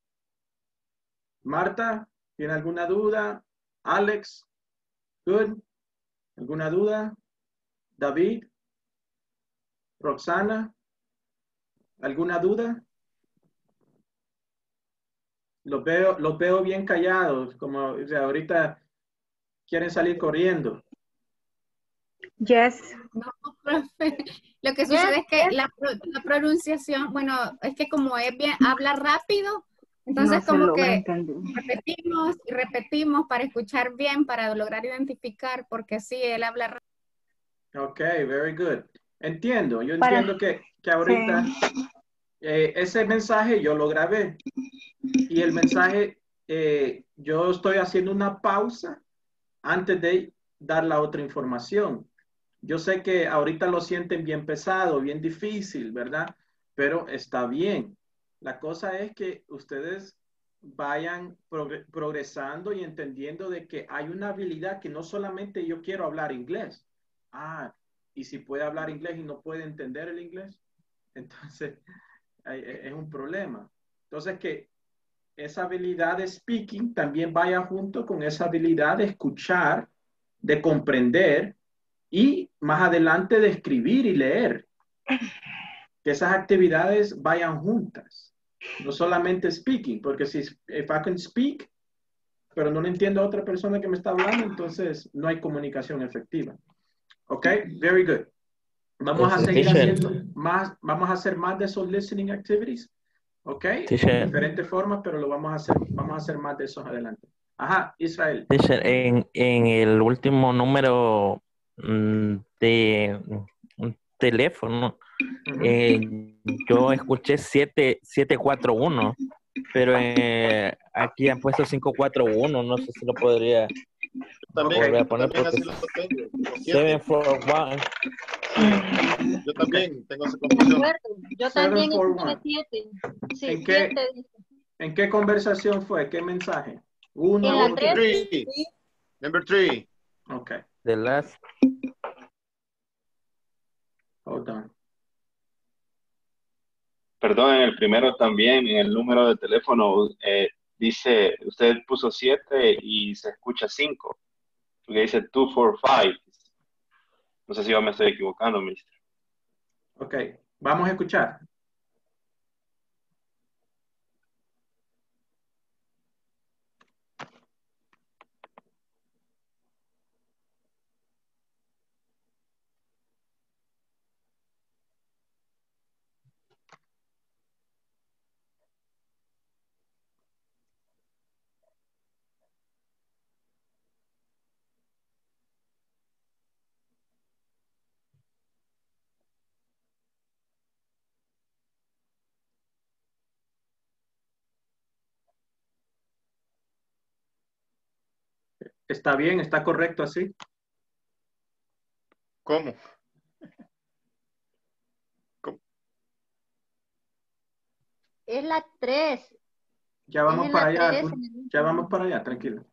Marta, ¿tiene alguna duda? Alex, good. ¿Alguna duda? David, Roxana, ¿alguna duda? Los veo, los veo bien callados, como o sea, ahorita quieren salir corriendo. Yes. No, profe. Lo que sucede es que la, la pronunciación, bueno, es que como es bien, habla rápido, entonces No se como logra que entender. repetimos y repetimos para escuchar bien, para lograr identificar, porque sí, él habla rápido. Ok, very good. Entiendo, yo Para- entiendo que, que ahorita Sí. eh, ese mensaje yo lo grabé y el mensaje, eh, yo estoy haciendo una pausa antes de dar la otra información. Yo sé que ahorita lo sienten bien pesado, bien difícil, ¿verdad? Pero está bien. La cosa es que ustedes vayan progre- progresando y entendiendo de que hay una habilidad que no solamente yo quiero hablar inglés. Ah, y si puede hablar inglés y no puede entender el inglés, entonces hay- es un problema. Entonces que esa habilidad de speaking también vaya junto con esa habilidad de escuchar, de comprender y más adelante de escribir y leer. Que esas actividades vayan juntas. No solamente speaking, porque si if I can speak, pero no le entiendo a otra persona que me está hablando, entonces no hay comunicación efectiva. Ok, very good. Vamos a Este, seguir teacher. haciendo más, vamos a hacer más de esos listening activities. Ok, Teacher. diferentes formas, pero lo vamos a hacer, vamos a hacer más de esos adelante. Ajá, Israel. Teacher, en, en el último número mm, de un teléfono, eh, yo escuché siete cuatro uno, pero eh, aquí han puesto cinco cuatro uno, no sé si lo podría También, volver a poner también porque así lo tengo. como siete. seven four one. Sí, yo también tengo esa confusión. Yo Seven, también four, escuché one. siete. Sí, ¿En qué, siete dice. ¿En qué conversación fue? ¿Qué mensaje? Uno, En la dos, tres. tres. Three. Number three. Okay. The last. Hold on. Perdón, en el primero también, en el número de teléfono, eh, dice, usted puso siete y se escucha cinco. Porque dice two, four, five. No sé si yo me estoy equivocando, mister. Ok, vamos a escuchar. ¿Está bien? ¿Está correcto así? ¿Cómo? Es la tres. Ya vamos Es para la allá. tres. Ya vamos para allá, tranquilo.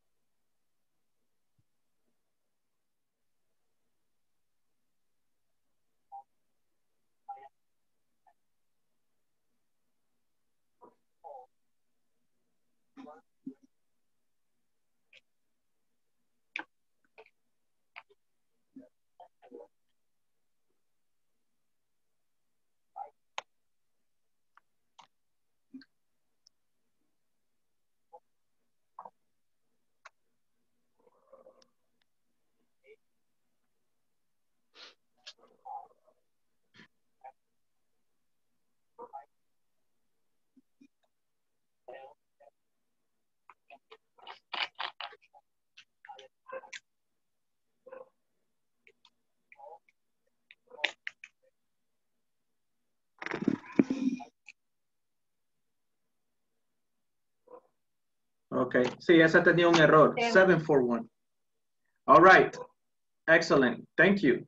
Ok, sí, esa tenía un error. seven four one. All right. Excellent. Thank you.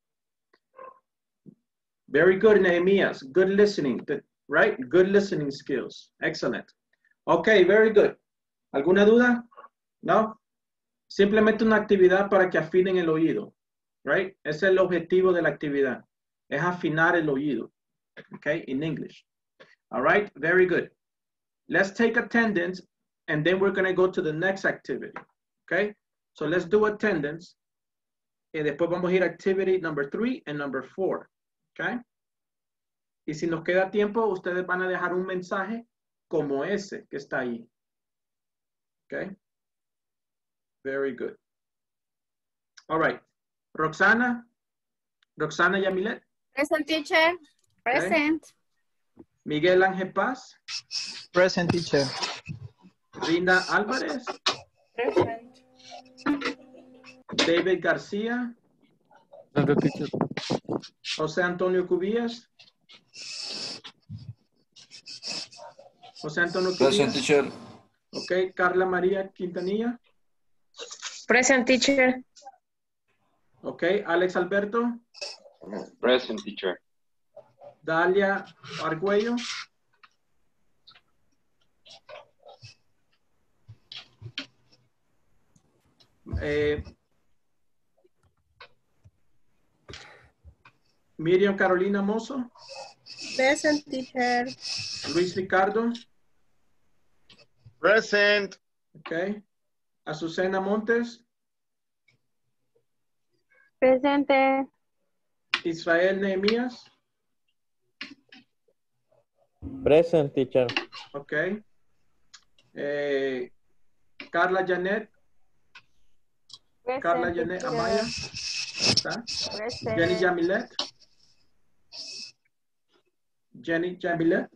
Very good, Nehemias. Good listening, right? Good listening skills. Excellent. Okay, very good. ¿Alguna duda? No. Simplemente una actividad para que afinen el oído, right? Ese es el objetivo de la actividad. Es afinar el oído. Okay, in English. All right, very good. Let's take attendance and then we're going to go to the next activity. Okay, so let's do attendance. Y después vamos a ir a activity number three and number four. Okay. Y si nos queda tiempo, ustedes van a dejar un mensaje como ese que está ahí. Okay. Very good. All right. Roxana. Roxana Yamilet. Present, teacher. Present. Okay. Miguel Ángel Paz. Present, teacher. Rina Álvarez. Present. David García. Present, teacher. José Antonio Cubillas. José Antonio Cubillas. Present, teacher. Ok, Carla María Quintanilla. Present, teacher. Ok, Alex Alberto. Present, teacher. Dalia Argüello. Eh, Miriam Carolina Mozo. Present, teacher. Luis Ricardo. Present. Ok. Azucena Montes. Presente. Israel Nehemías. Present, teacher. Ok. Eh, Carla Janet. Present, Carla Janet teacher. Amaya. ¿Está? Present. Jenny Jamilet. Jenny Jamilet.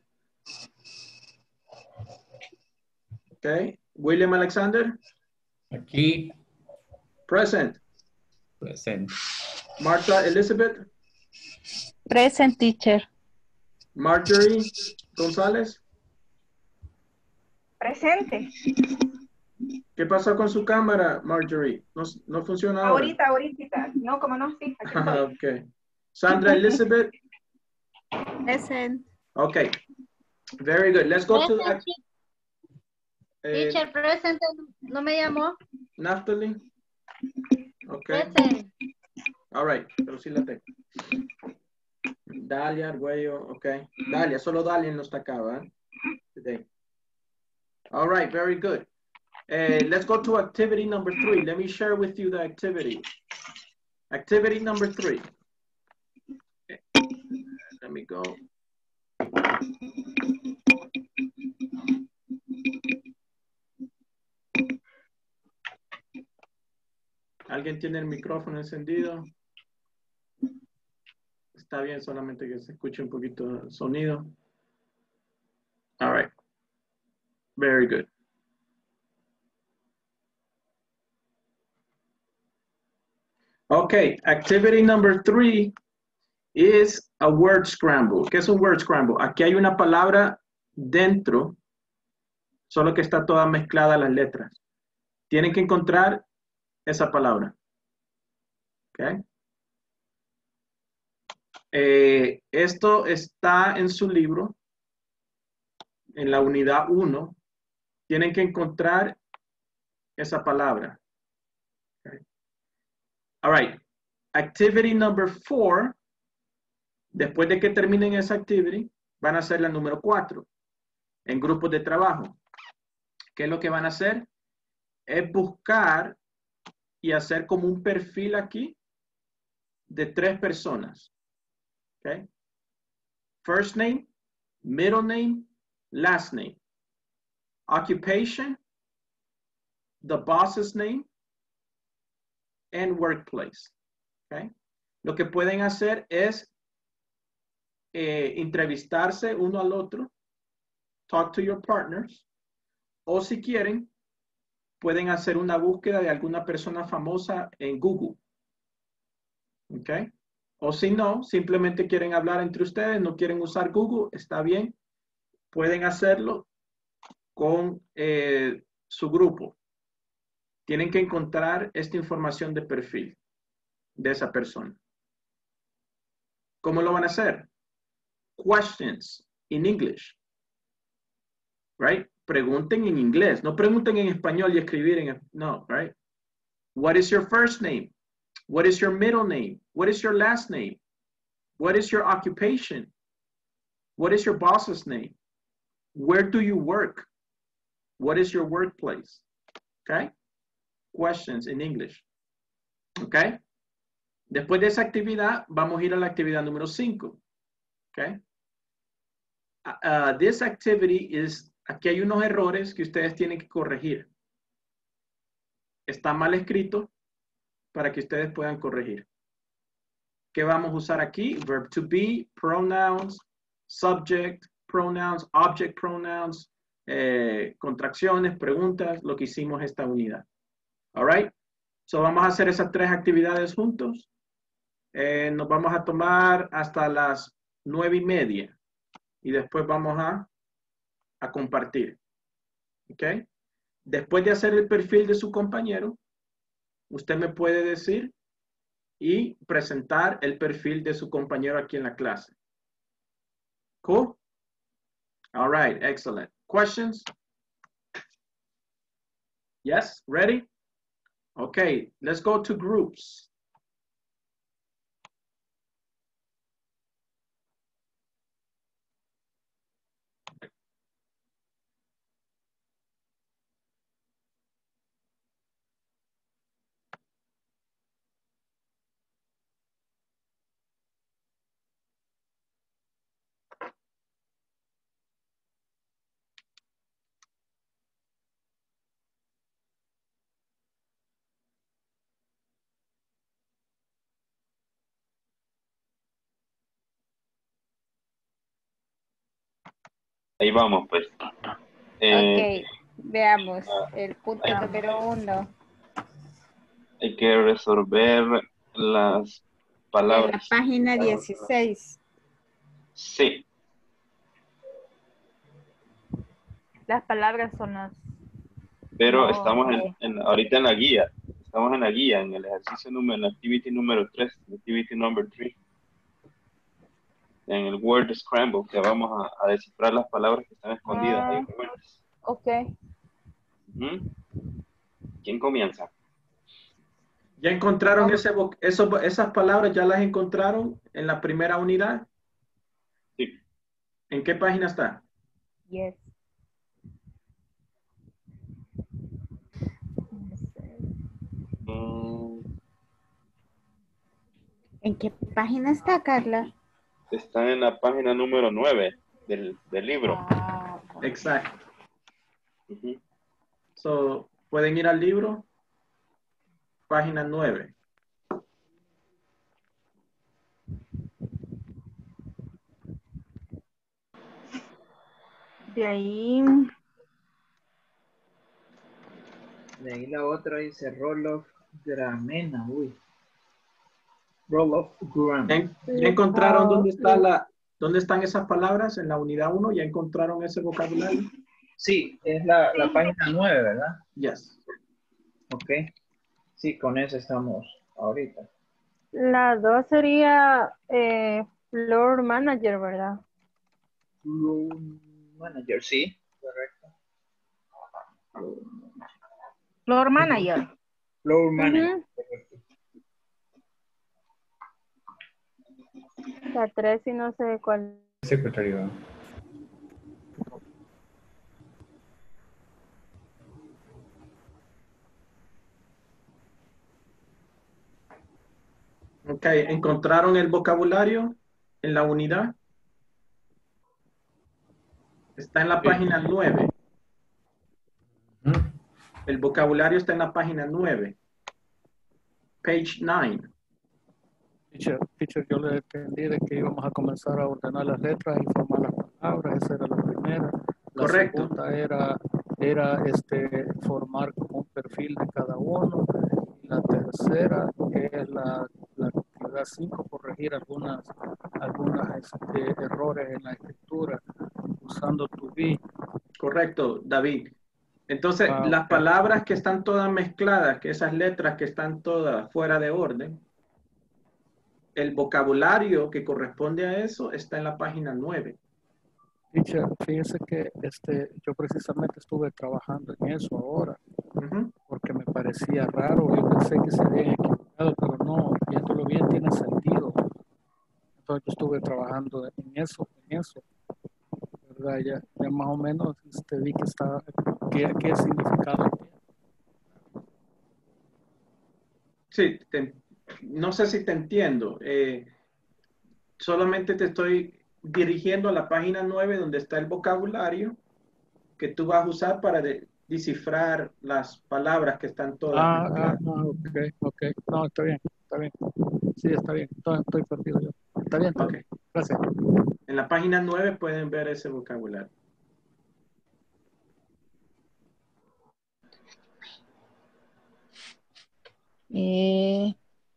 Ok. William Alexander. Aquí. Present. Present. Martha Elizabeth. Present, teacher. Marjorie González. Presente. ¿Qué pasó con su cámara, Marjorie? No, no funciona ahora. Ahorita, ahorita. No, como no, sí. Aquí estoy. Ok. Sandra Elizabeth. Present. Okay. Very good. Let's go to the, Eh, Teacher present, no me llamó. Naftali. Ok. Present. All right, pero sí la tengo. Dalia, Arguello, ok. Dalia, solo Dalia no está acá, ¿verdad? Today. All right, very good. Uh, let's go to activity number three. Let me share with you the activity. Activity number three. Okay. Let me go. ¿Alguien tiene el micrófono encendido? Está bien, solamente que se escuche un poquito el sonido. All right. Very good. Okay, activity number three is a word scramble. ¿Qué es un word scramble? Aquí hay una palabra dentro, solo que está toda mezclada las letras. Tienen que encontrar esa palabra. Okay. Eh, esto está en su libro, en la unidad uno. Tienen que encontrar esa palabra. Okay. All right. Activity number four. Después de que terminen esa activity, van a hacer la número cuatro en grupos de trabajo. ¿Qué es lo que van a hacer? Es buscar y hacer como un perfil aquí de tres personas. Okay. First name, middle name, last name. Occupation, the boss's name, and workplace. Okay. Lo que pueden hacer es eh, entrevistarse uno al otro, talk to your partners, o si quieren, pueden hacer una búsqueda de alguna persona famosa en Google. Okay. O si no, simplemente quieren hablar entre ustedes, no quieren usar Google, está bien. Pueden hacerlo con eh, su grupo. Tienen que encontrar esta información de perfil de esa persona. ¿Cómo lo van a hacer? Questions in English. Right? Pregunten en inglés. No pregunten en español y escribir en... No, right? What is your first name? What is your middle name? What is your last name? What is your occupation? What is your boss's name? Where do you work? What is your workplace? Okay? Questions in English. Okay? Después de esa actividad, vamos a ir a la actividad número cinco. Okay? Uh, this activity is, aquí hay unos errores que ustedes tienen que corregir. Está mal escrito para que ustedes puedan corregir. ¿Qué vamos a usar aquí? Verb to be, pronouns, subject, pronouns, object pronouns, eh, contracciones, preguntas, lo que hicimos esta unidad. All right? So vamos a hacer esas tres actividades juntos. Eh, nos vamos a tomar hasta las nueve y media. Y después vamos a, a compartir. ¿Ok? Después de hacer el perfil de su compañero, usted me puede decir y presentar el perfil de su compañero aquí en la clase. Cool? All right, excellent. Questions? Yes, ready? Okay, let's go to groups. Ahí vamos, pues. Eh, Ok, veamos el punto número uno. Hay que resolver las En palabras. la página dieciséis. Sí. Las palabras son las... Pero No, estamos en, ok. en- ahorita en la guía. Estamos en la guía, en el ejercicio número, en la activity número tres, activity number three. En el word scramble, que vamos a, a descifrar las palabras que están escondidas ahí. Ah, ok. Ujú. ¿Quién comienza? ¿Ya encontraron ese, vo- eso- esas palabras? ¿Ya las encontraron en la primera unidad? Sí. ¿En qué página está? Yes. Mm, ¿En qué página está, Carla? está en la página número nueve del, del libro. Ah, Exacto. Ujú. So, ¿pueden ir al libro? Página nueve. De ahí, De ahí la otra dice roll of gramena. Uy. Roll of grammar. ¿Ya, ya encontraron dónde está la, dónde están esas palabras en la unidad uno? ¿Ya encontraron ese vocabulario? Sí, es la, la página nueve, ¿verdad? Yes. Ok. Sí, con eso estamos ahorita. la dos sería eh, floor manager, ¿verdad? Room manager, sí. Correcto. Floor manager. Floor manager. Ujú. La tres y no sé cuál. Secretario. Ok, ¿encontraron el vocabulario en la unidad? Está en la página nueve. El vocabulario está en la página nueve. Page nueve. Teacher, teacher, yo le entendí de que íbamos a comenzar a ordenar las letras y formar las palabras. Esa era la primera. La Correcto. segunda era, era este, formar como un perfil de cada uno. Y la tercera es la, la actividad cinco, corregir algunas, algunas este, errores en la escritura usando to be. Correcto, David. Entonces, Ah, las ok. palabras que están todas mezcladas, que esas letras que están todas fuera de orden, el vocabulario que corresponde a eso está en la página nueve. Teacher, fíjese que este, yo precisamente estuve trabajando en eso ahora, Ujú. porque me parecía raro. Yo pensé que se habían equivocado, pero no, viéndolo bien tiene sentido. Entonces yo estuve trabajando en eso, en eso, ¿verdad? Ya, ya más o menos este, vi que está, qué, qué significado tiene. Sí, te- no sé si te entiendo. Eh, solamente te estoy dirigiendo a la página nueve donde está el vocabulario que tú vas a usar para de- descifrar las palabras que están todas Ah, ah, mezcladas. ah, ok, ok. No, está bien, está bien. Sí, está bien. Estoy, estoy perdido yo. Está bien, está Ok. bien. Gracias. En la página nueve pueden ver ese vocabulario. Eh,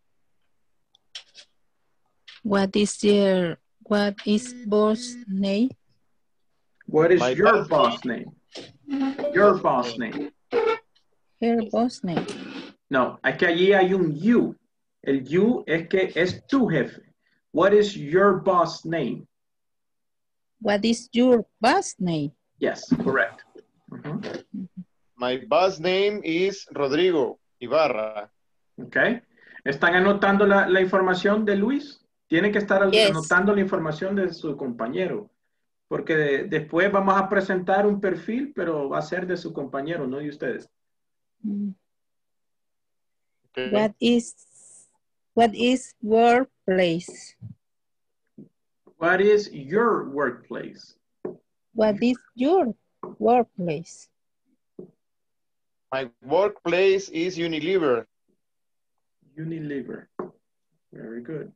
what is your what is boss name? What is My your boss boss name? Your boss name. Her boss name. No, es que allí hay un you. El you es que es tu jefe. What is your boss name? What is your boss name? Yes, correct. Ujú. My boss name is Rodrigo Ibarra. Ok. ¿Están anotando la, la información de Luis? Tienen que estar Yes. anotando la información de su compañero. Porque de- después vamos a presentar un perfil, pero va a ser de su compañero, no de ustedes. Mm. Okay. What is what is workplace? What is your workplace? What is your workplace? My workplace is Unilever. Unilever. Very good.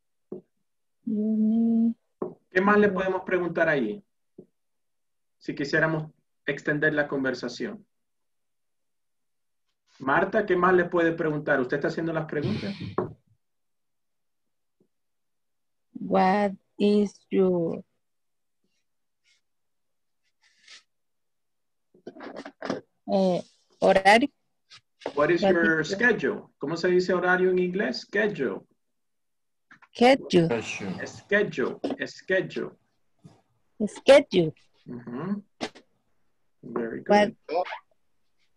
Uni- ¿Qué más le podemos preguntar ahí? Si quisiéramos extender la conversación. Marta, ¿qué más le puede preguntar? ¿Usted está haciendo las preguntas? What is your eh, horario? What is What your is your- schedule? ¿Cómo se dice horario en inglés? Schedule. Schedule. Schedule. Schedule. Schedule. Ujú. Very What good.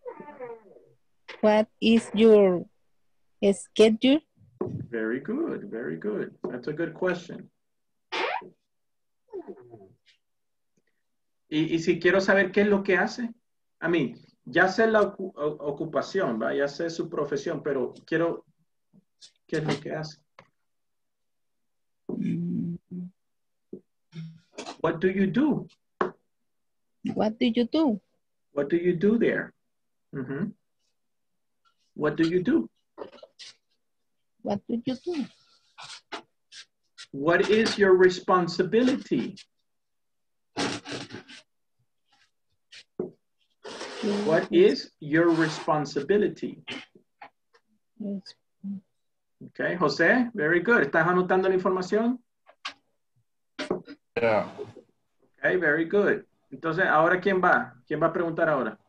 What is your schedule? Very good, very good. That's a good question. Y, y si quiero saber qué es lo que hace, a mí, ya sé la ocu- ocupación, ¿va? Ya sé su profesión, pero quiero, ¿qué es lo que hace? What do you do? What do you do? What do you do there? Mhm. What do you do? What do you do? What is your responsibility? What is your responsibility? Okay, José, very good. ¿Estás anotando la información? Yeah. Okay, very good. Entonces, ¿ahora quién va? ¿Quién va a preguntar ahora?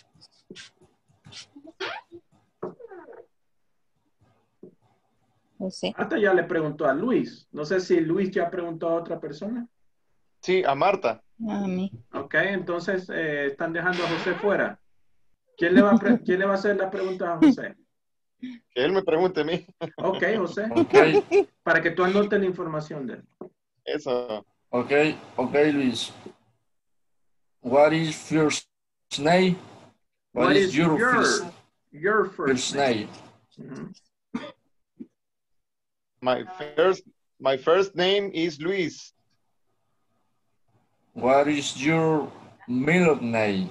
José. Hasta ya le preguntó a Luis. No sé si Luis ya preguntó a otra persona. Sí, a Marta. A mí. Ok, entonces eh, están dejando a José fuera. ¿Quién le, va a pre- ¿Quién le va a hacer la pregunta a José? Que él me pregunte a mí. Ok, José. Okay. Para que tú anotes la información de él. Eso. Okay. Okay, Luis. What is first name? What, What is, is your, your, first, your first first name? name? Mhm. My first, my first name is Luis. What is your middle name?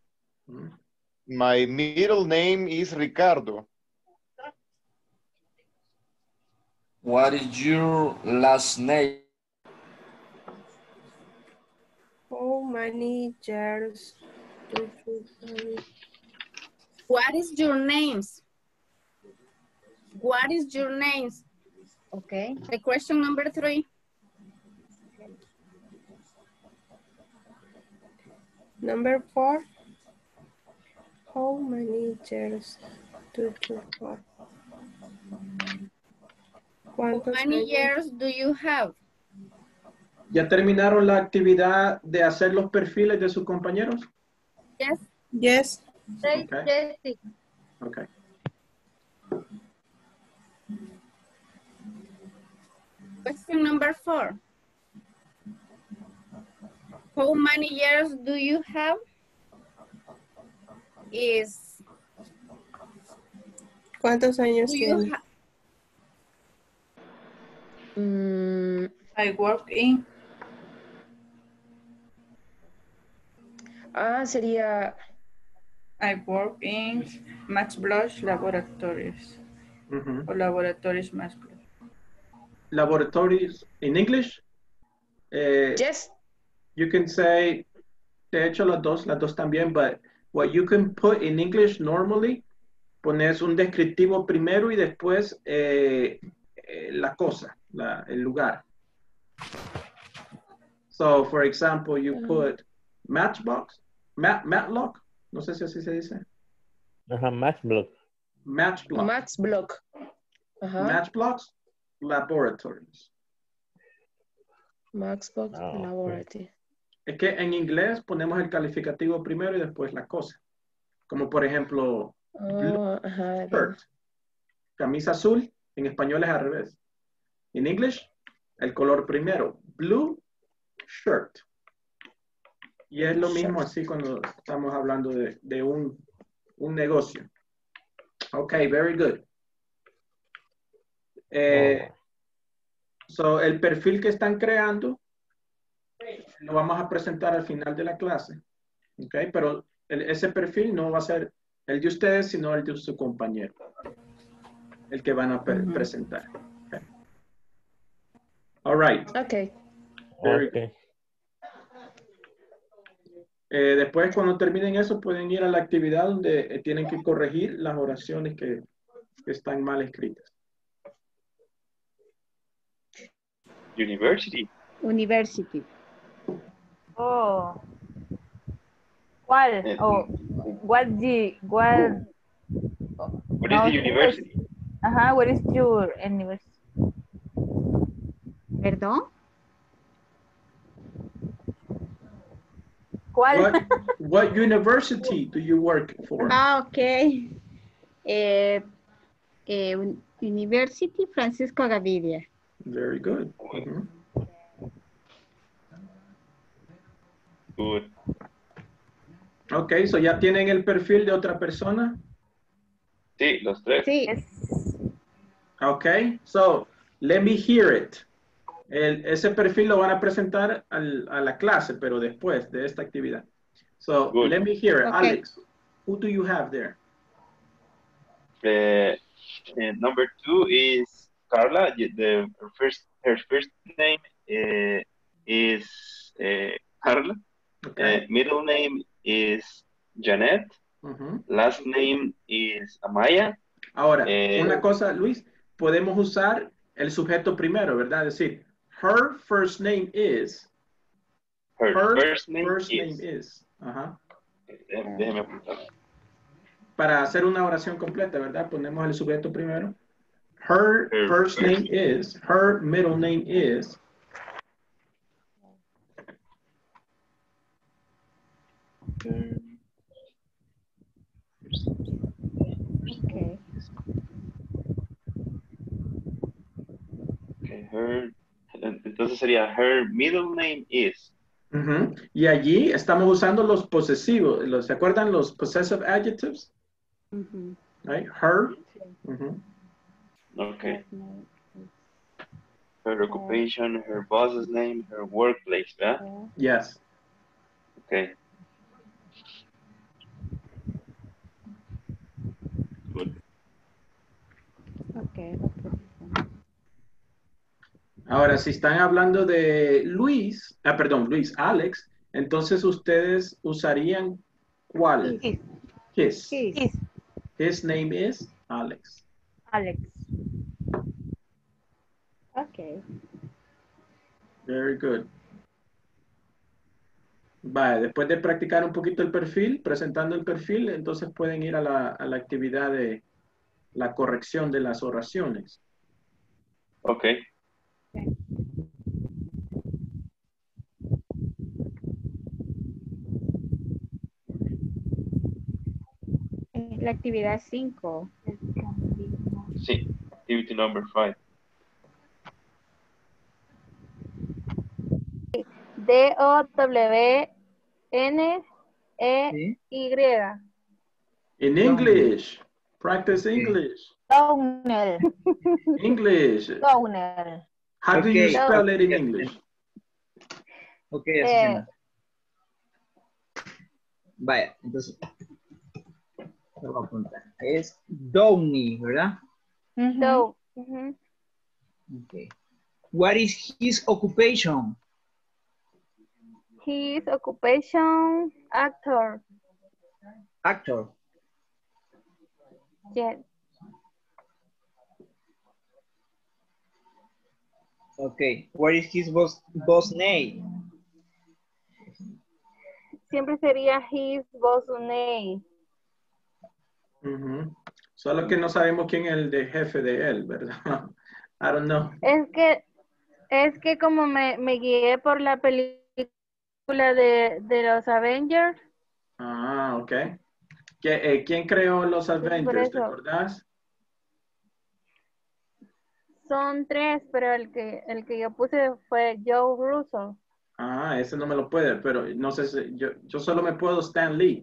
My middle name is Ricardo. What is your last name? How many years do you have? What is your names? What is your names? Okay. The question number three. Number four. How many years do you have? How many years do you have? ¿Ya terminaron la actividad de hacer los perfiles de sus compañeros? Yes. Yes. Say Okay. Jesse. Okay. Question number four. How many years do you have? Is ¿Cuántos años do you tiene? ha- Mm, I work in. ah, sería I work in Max Blush Laboratories. Mhm. O Laboratories Max Blush. Laboratories in English. Eh, yes. You can say, de hecho las dos, las dos también, but what you can put in English normally, pones un descriptivo primero y después eh, eh, la cosa, la, el lugar. So, for example, you put Matchbox, Mat, Matlock, no sé si así se dice. Ajá, Matchblock. Matchblock. Max Block. Ajá. Matchblocks, laboratories. Max Block Ah, ok. Laboratory. Es que en inglés ponemos el calificativo primero y después la cosa. Como por ejemplo, blue Oh, ajá. shirt, camisa azul, en español es al revés. En English, el color primero, blue shirt. Y es lo mismo así cuando estamos hablando de, de un, un negocio. Ok, very good. Eh, so, el perfil que están creando lo vamos a presentar al final de la clase. Ok, pero el- ese perfil no va a ser el de ustedes, sino el de su compañero. El que van a pre- Ujú. presentar. Okay. All right. Ok. Very Ok. good. Eh, después, cuando terminen eso, pueden ir a la actividad donde eh, tienen que corregir las oraciones que, que están mal escritas. University. University. Oh. ¿Cuál? Eh, Oh, what the, what, What no, is the university? Ajá, what is your university? ¿Perdón? ¿Cuál? What, what university do you work for? Ah, ok. eh, eh, un- University Francisco Gavidia. Very good. Mhm. Good. Ok, so ya tienen el perfil de otra persona. Sí, los tres. Sí. Ok, so let me hear it. El- ese perfil lo van a presentar al- a la clase, pero después de esta actividad. So Good. let me hear it. Ok. Alex, who do you have there? Uh, uh, number two is Carla. The the first her first name uh, is uh, Carla. Okay. Uh, middle name is Janet. Ujú. Last name is Amaya. Ahora, Eh, una cosa, Luis, podemos usar el sujeto primero, ¿verdad? Es decir, her first name is. Her Her first name first is. name is. Ajá. Déjeme déjeme apuntar. Para hacer una oración completa, ¿verdad? Ponemos el sujeto primero. Her Her first first- name is. Her middle name is. Okay. Okay, her, entonces sería her middle name is. Ujú. Y allí estamos usando los posesivos. Los, ¿se acuerdan los possessive adjectives? Ujú. Right? Her. Ujú. Okay. Her occupation, her boss's name, her workplace, ¿verdad? Yes. Okay. Good. Okay. Ahora, si están hablando de Luis, ah, perdón, Luis, Alex, entonces ustedes usarían ¿cuál? His. His. His. His name is Alex. Alex. Okay. Very good. Vale, después de practicar un poquito el perfil, presentando el perfil, entonces pueden ir a la, a la actividad de la corrección de las oraciones. Okay. Es la actividad cinco. Sí. Activity number five. D O W N E Sí. Y. In English. Practice Okay. English. Downer. English. Downer. How do you Okay. spell it in English? Ok, Eh, Azucena. Vaya, entonces. Lo voy a apuntar. Es Downey, ¿verdad? Dow. Ujú. Okay. What is his occupation? His occupation actor. Actor. Yes. Okay. What is his boss, boss name? Siempre sería his boss name. Ujú. Solo que no sabemos quién es el de jefe de él, ¿verdad? I don't know. Es que, es que como me, me guié por la película de, de los Avengers, Ah, ok. ¿Qué- eh, ¿Quién creó los por Avengers? ¿Te eso. acordás? Son tres, pero el que, el que yo puse fue Joe Russo. Ah, ese no me lo puede, pero no sé si yo, yo solo me puedo Stan Lee.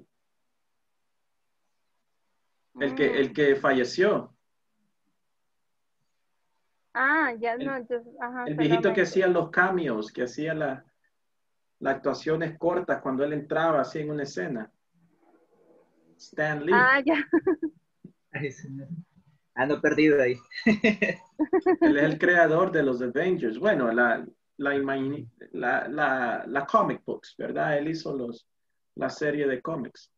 El que, el que falleció. Ah, ya El- no, yo, ajá, El viejito que solamente. hacía los cameos, que hacía la- las actuaciones cortas cuando él entraba así en una escena. Stan Lee. Ah, ya. Ay, señor. Ando perdido ahí. Él es el creador de los Avengers. Bueno, la, la, imagine- la, la, la comic books, ¿verdad? Él hizo los, la serie de cómics.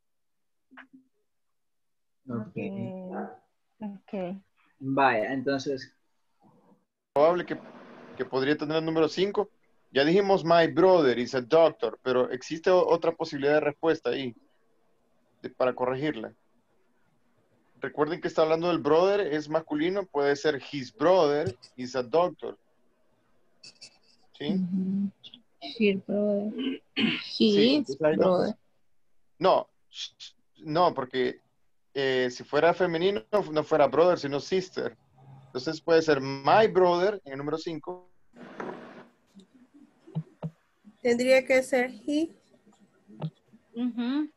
Okay. Ok. Vaya, entonces. Probable que, que podría tener el número cinco. Ya dijimos my brother is a doctor, pero existe o- otra posibilidad de respuesta ahí de- para corregirla. Recuerden que está hablando del brother, es masculino, puede ser his brother is a doctor. ¿Sí? His brother. Sí, His entonces ahí no- brother. No, sh- sh- no, porque eh, si fuera femenino, no fuera brother, sino sister. Entonces puede ser my brother en el número cinco. Tendría que ser he. Ujú.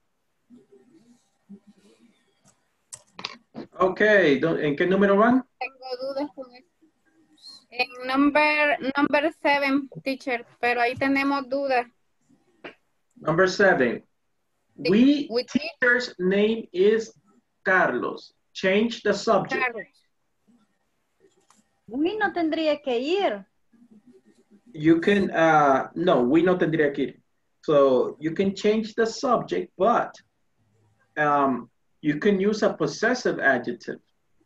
Ok, do- ¿en qué número van? Tengo dudas con eso. En number, number seven, teacher, pero ahí tenemos dudas. Number seven. We We teacher's name is Carlos. Change the subject. We no tendría que ir. You can, uh, no, we no tendría que ir. So you can change the subject, but um, you can use a possessive adjective.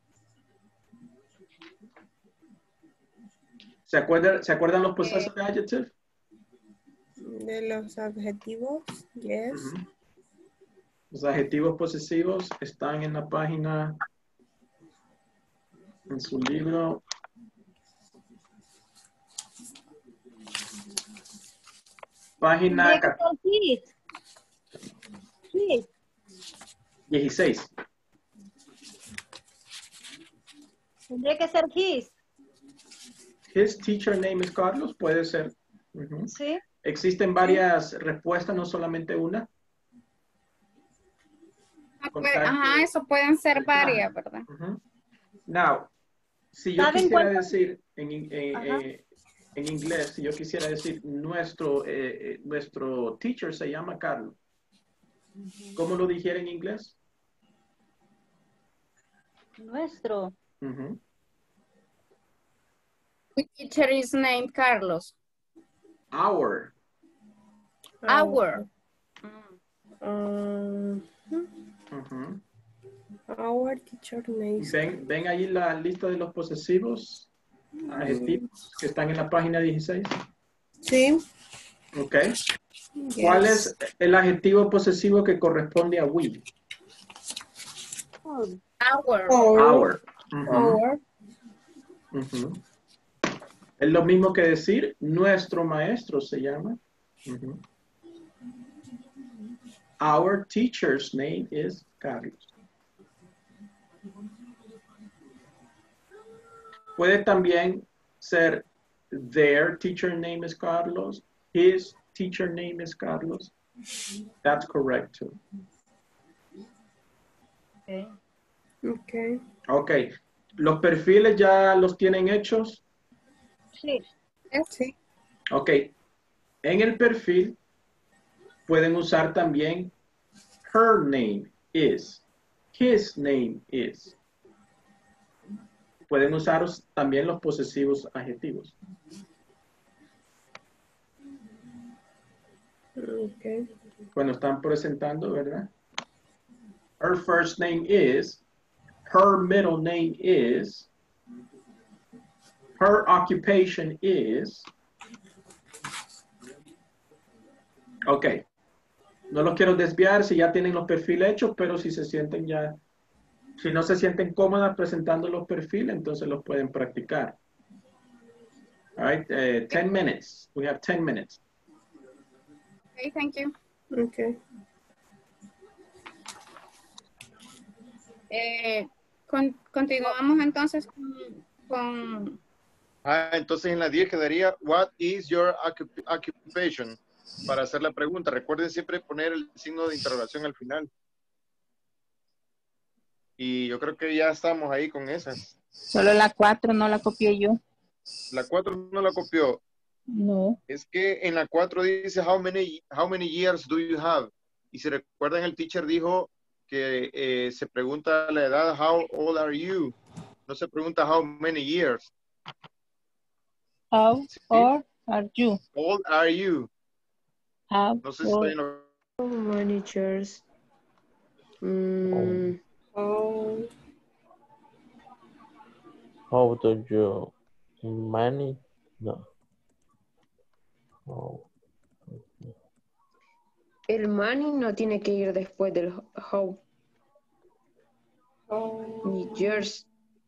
¿Se acuerdan, ¿se acuerdan los possessive adjectives? De los adjetivos, yes. Ujú. Los adjetivos posesivos están en la página, en su libro. Página Tendría que ser his. His. dieciséis. Tendría que ser his. His teacher name is Carlos, puede ser. Ujú. Sí. Existen varias respuestas, no solamente una. Ah, puede- Ajá, eso pueden ser varias, ¿verdad? Ujú. Now, si yo ¿Saben quisiera cuántas? decir en, in- en- Ajá. eh, en inglés, si yo quisiera decir nuestro, eh, eh, nuestro teacher se llama Carlos, ¿cómo lo dijera en inglés? Nuestro. Ujú. My teacher is named Carlos. Our. Our. Um, Ujú. our teacher name. ¿Ven, ven ahí la lista de los posesivos adjetivos que están en la página dieciséis? Sí. Ok. ¿Cuál es el adjetivo posesivo que corresponde a we? Our. Our. Ujú. Our. Ujú. Es lo mismo que decir nuestro maestro se llama. Ujú. Our teacher's name is Carlos. Puede también ser their teacher name is Carlos. His teacher name is Carlos. That's correct too. Okay. Okay. Ok. ¿Los perfiles ya los tienen hechos? Sí. Sí. Ok. En el perfil pueden usar también her name is, his name is. Pueden usar os- también los posesivos adjetivos. Okay. Cuando están presentando, ¿verdad? Her first name is, her middle name is, her occupation is. Ok. No los quiero desviar si ya tienen los perfiles hechos, pero si se sienten ya, si no se sienten cómodas presentando los perfiles, entonces los pueden practicar. All right, eh, ten minutes. We have ten minutes. Okay, thank you. Okay. Eh, con- continuamos entonces con, con Ah, entonces en la diez quedaría, what is your occup- occupation? Para hacer la pregunta. Recuerden siempre poner el signo de interrogación al final. Y yo creo que ya estamos ahí con esas. Solo la cuatro no la copié yo. La cuatro no la copió. No. Es que en la cuatro dice, how many, how many years do you have? Y si recuerdan, el teacher dijo que eh, se pregunta la edad, how old are you? No se pregunta how many years. How old are you? Old are you? How No sé si estoy en old lo- Managers. Mm, Oh. How do you manage? No. How- el money no tiene que ir después del how. Ni years.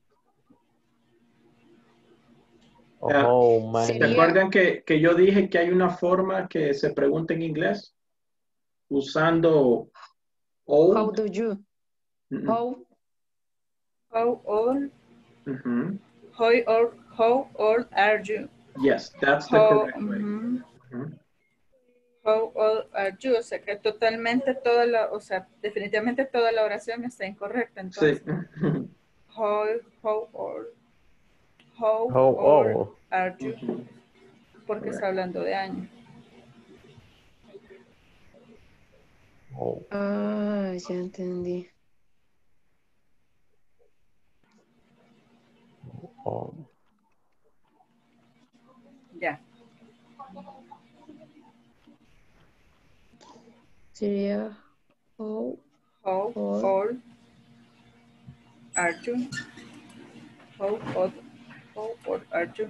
Ya. how many- ¿Se acuerdan que, que yo dije que hay una forma que se pregunta en inglés? Usando How old. do you? Mm-mm. How, How old? Mhm. How old? How old are you? Yes, that's the How, correct way. ujú. Mhm. How old are you? O sea, que totalmente toda la, o sea, definitivamente toda la oración está incorrecta. Sí. Entonces, how, how old? How, How old old? are you? Mhm. Porque está Correct. hablando de años. Oh, ah, ya entendí. oh. Ya. Sería how How old old are you? How old, how old are you?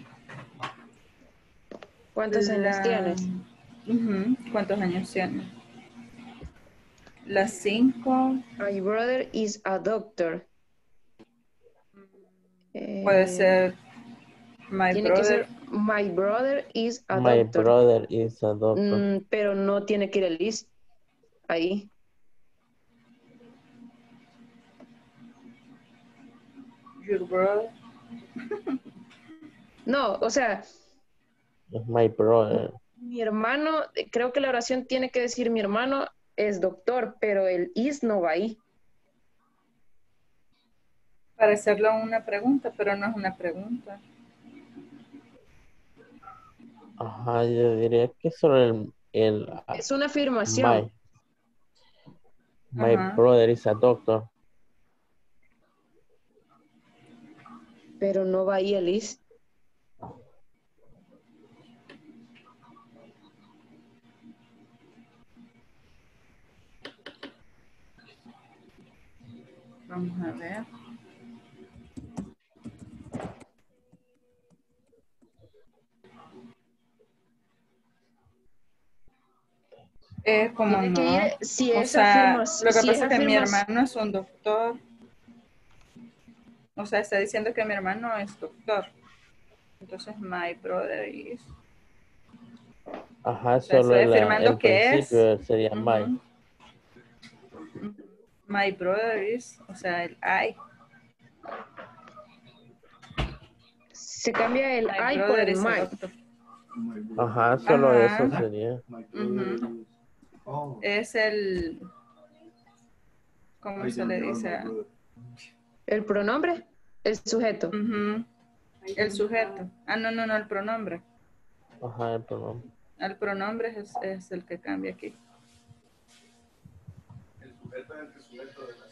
¿Cuántos años La- tienes? Ujú, ¿Cuántos años tienes? Las cinco. My brother is a doctor. Puede Eh, ser my tiene que brother. ser my brother is a My doctor. brother is a doctor. Mm, pero no tiene que ir el is ahí. Your brother. No, o sea, My brother. mi hermano, creo que la oración tiene que decir mi hermano es doctor, pero el is no va ahí. Para hacerlo una pregunta, pero no es una pregunta. Ajá, yo diría que solo el, el Es una afirmación. my, my Ajá. brother is a doctor. Pero no va ahí el is. Vamos a ver. Eh, como Tiene que no. ir, si O es sea, afirmación- lo que si pasa es es que mi afirmación- hermano es un doctor. O sea, está diciendo que mi hermano es doctor. Entonces, my brother is. Ajá, O sea, solo estoy el, afirmando el que es. principio sería my. Ujú. My brother is, o sea, el I. Se cambia el My I por brother el is a my. doctor. Ajá, solo Ajá. eso sería. Ujú. Es el. ¿Cómo se le dice? ¿El pronombre? El sujeto. Ujú. El sujeto. Ah, no, no, no, el pronombre. Ajá, el pronombre. El pronombre es, es el que cambia aquí. El sujeto es el sujeto de la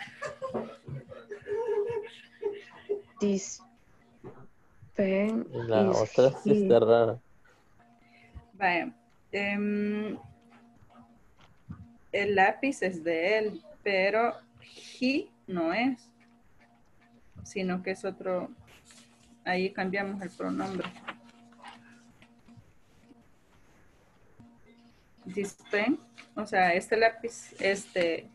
This pen Y la is otra sí here. está rara. Vaya. em, el lápiz es de él, pero he no es. Sino que es otro. Ahí cambiamos el pronombre. This pen, o sea, este lápiz, este.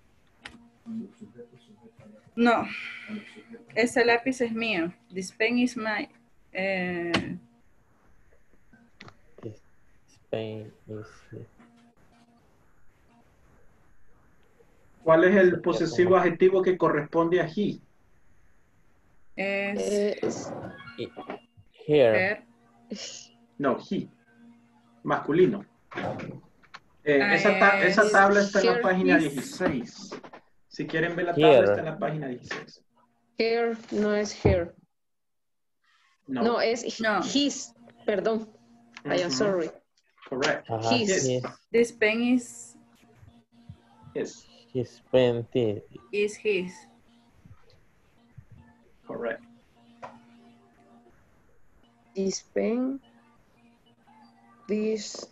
No, este lápiz es mío. This pen is my. Eh, Spain is here. ¿Cuál es el posesivo adjetivo que corresponde a he? es. Here. No, he. Masculino. Eh, Ah, esa, ta- esa es tabla está en la here página is. dieciséis. Si quieren ver la Here. tabla, está en la página dieciséis. Here no es here. No. No, es No. his. Perdón. I am Ujú. sorry. Correct. Ajá, His. his, This pen is, Yes, his pen is- is his. correct. This pen. This.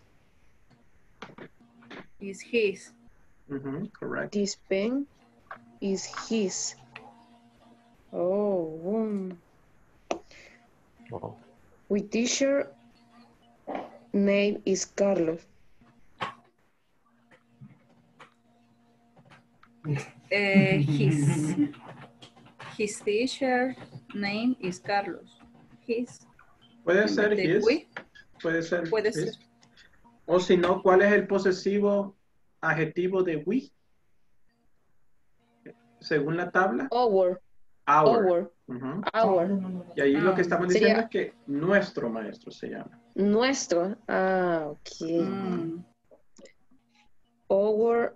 Is his. Mhm, correct. This pen is his. Oh. boom. oh, With teacher name is Carlos. Eh, his. His teacher name is Carlos. His. Puede En ser vez de his. we. Puede ser Puede his. ser. O si no, ¿cuál es el posesivo adjetivo de we? según la tabla? Hour. Hour. Hour. Ujú. Hour. Y ahí lo que estamos diciendo Sería es que nuestro maestro se llama. nuestro. Ah, ok. Mm. Hour.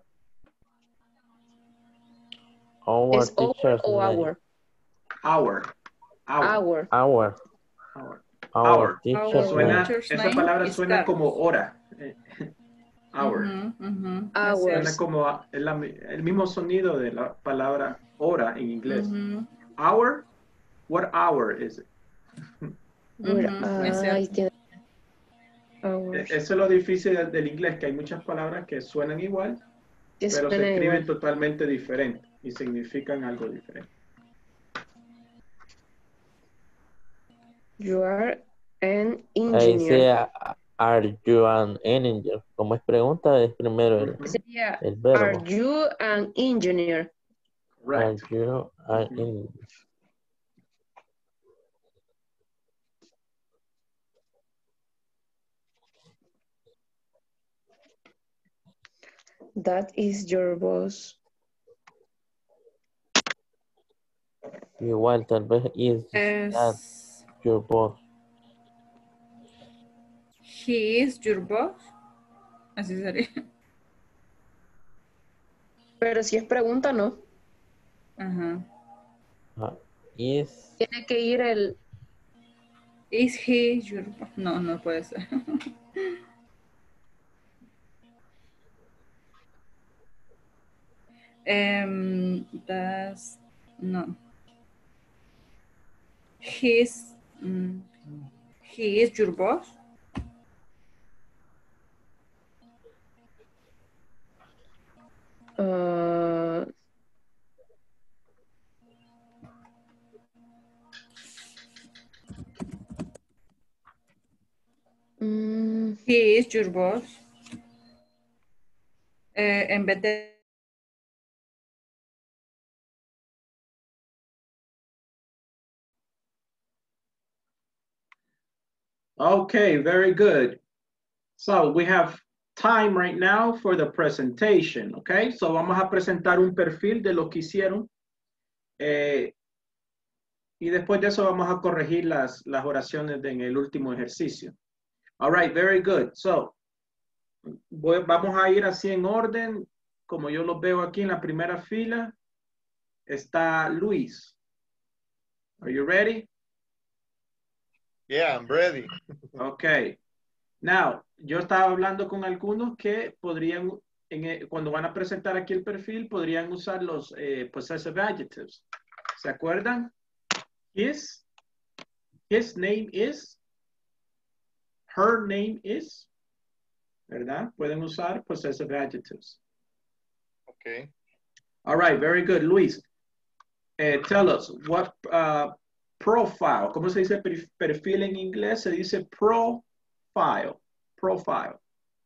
Our ¿Es hour teacher's o name. hour? Hour. Hour. Hour. Our. Hour. Our Hour. teacher's Suena, name. teacher's esa name palabra is suena Carlos. como hora. Eh, Hour. Ujú, ujú. Hours. Suena como a- es la- el mismo sonido de la palabra hora en inglés. Ujú, Hour. What hour is it? Good. ujú, Ah, es ahí cierto. tiene. E- Hours. Eso es lo difícil del, del inglés, que hay muchas palabras que suenan igual, Que pero se suena escriben igual. totalmente diferente y significan algo diferente. You are an Ahí engineer. sea, are you an engineer? Como es pregunta, es primero el, Ujú. Sería, el are verbo. you an engineer? Are Correct. you an Ujú. engineer? That is your boss. Igual, tal vez is that Es, your boss. he is your boss. Así sería. Pero si es pregunta, no. Ajá. Ah, is Tiene que ir el... Is he your boss? No, no puede ser. um, that's, no. He's, mm, he is your boss. ah, mm, He is your boss. Eh, en vez de Okay, very good. So we have time right now for the presentation, okay? So vamos a presentar un perfil de lo que hicieron. Eh, y después de eso vamos a corregir las, las oraciones de, en el último ejercicio. All right, very good. So, voy- vamos a ir así en orden, como yo los veo aquí en la primera fila. Está Luis. Are you ready? Yeah, I'm ready. Okay. Now, yo estaba hablando con algunos que podrían, en el- cuando van a presentar aquí el perfil, podrían usar los eh, possessive adjectives. ¿Se acuerdan? His, his name is, her name is, ¿verdad? Pueden usar possessive adjectives. Okay. All right, very good. Luis, eh, tell us what uh, profile, ¿cómo se dice per- perfil en inglés? Se dice profile, profile.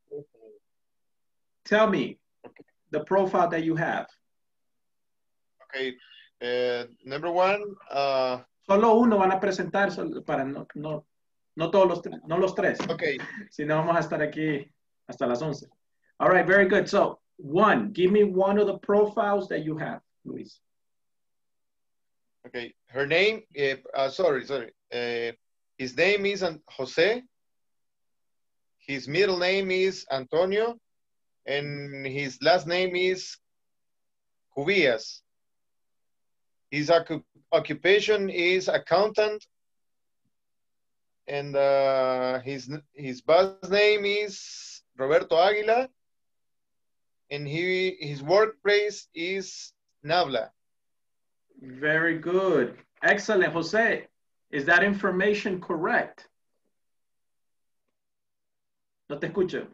Tell me the profile that you have. Okay. Uh, number one, uh, Solo uno van a presentar solo para no, no, no todos los tres, no los tres. okay. Si no, vamos a estar aquí hasta las once. All right, very good. So, one, give me one of the profiles that you have, Luis. Okay. Her name, uh, uh, sorry, sorry. Uh, his name is An- Jose. His middle name is Antonio. And his last name is Cubillas. His occup- occupation is accountant. And uh, his, his boss name is Roberto Aguila. And he, his workplace is Nabla. Very good. Excellent, Jose. Is that information correct? No te escucho.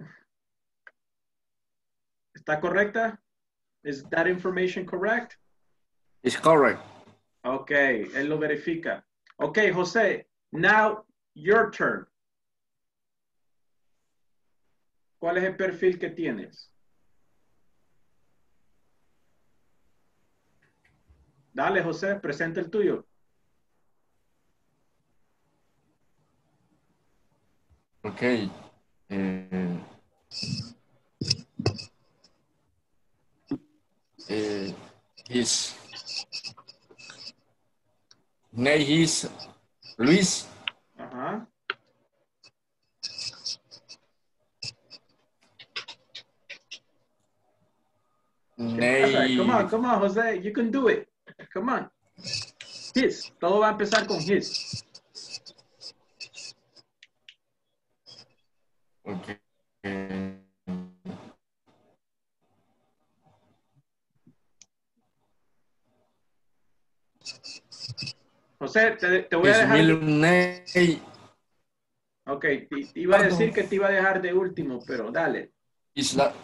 ¿Está correcta? Is that information correct? It's correct. Okay, él lo verifica. Okay, Jose, now your turn. ¿Cuál es el perfil que tienes? Dale, José, presenta el tuyo. Okay. Uh, uh, his name is Luis. Ajá. Name. Come on, come on, Jose. You can do it. Come on. His. Todo va a empezar con his. Okay. José, te, te voy a His dejar. middle De... name. Ok, te, te iba a decir que te iba a dejar de último, pero dale. Is la...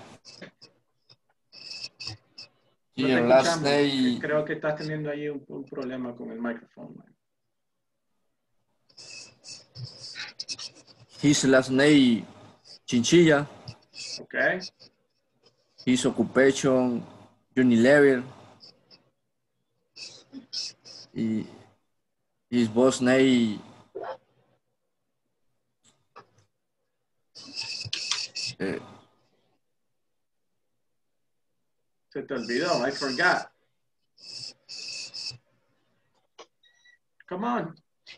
No te Your last escuchamos. name. Creo que estás teniendo ahí un, un problema con el micrófono. Man. His last name Chinchilla. Okay. His occupation Unilever. He, his boss name eh, Se te olvidó. I forgot. Come on.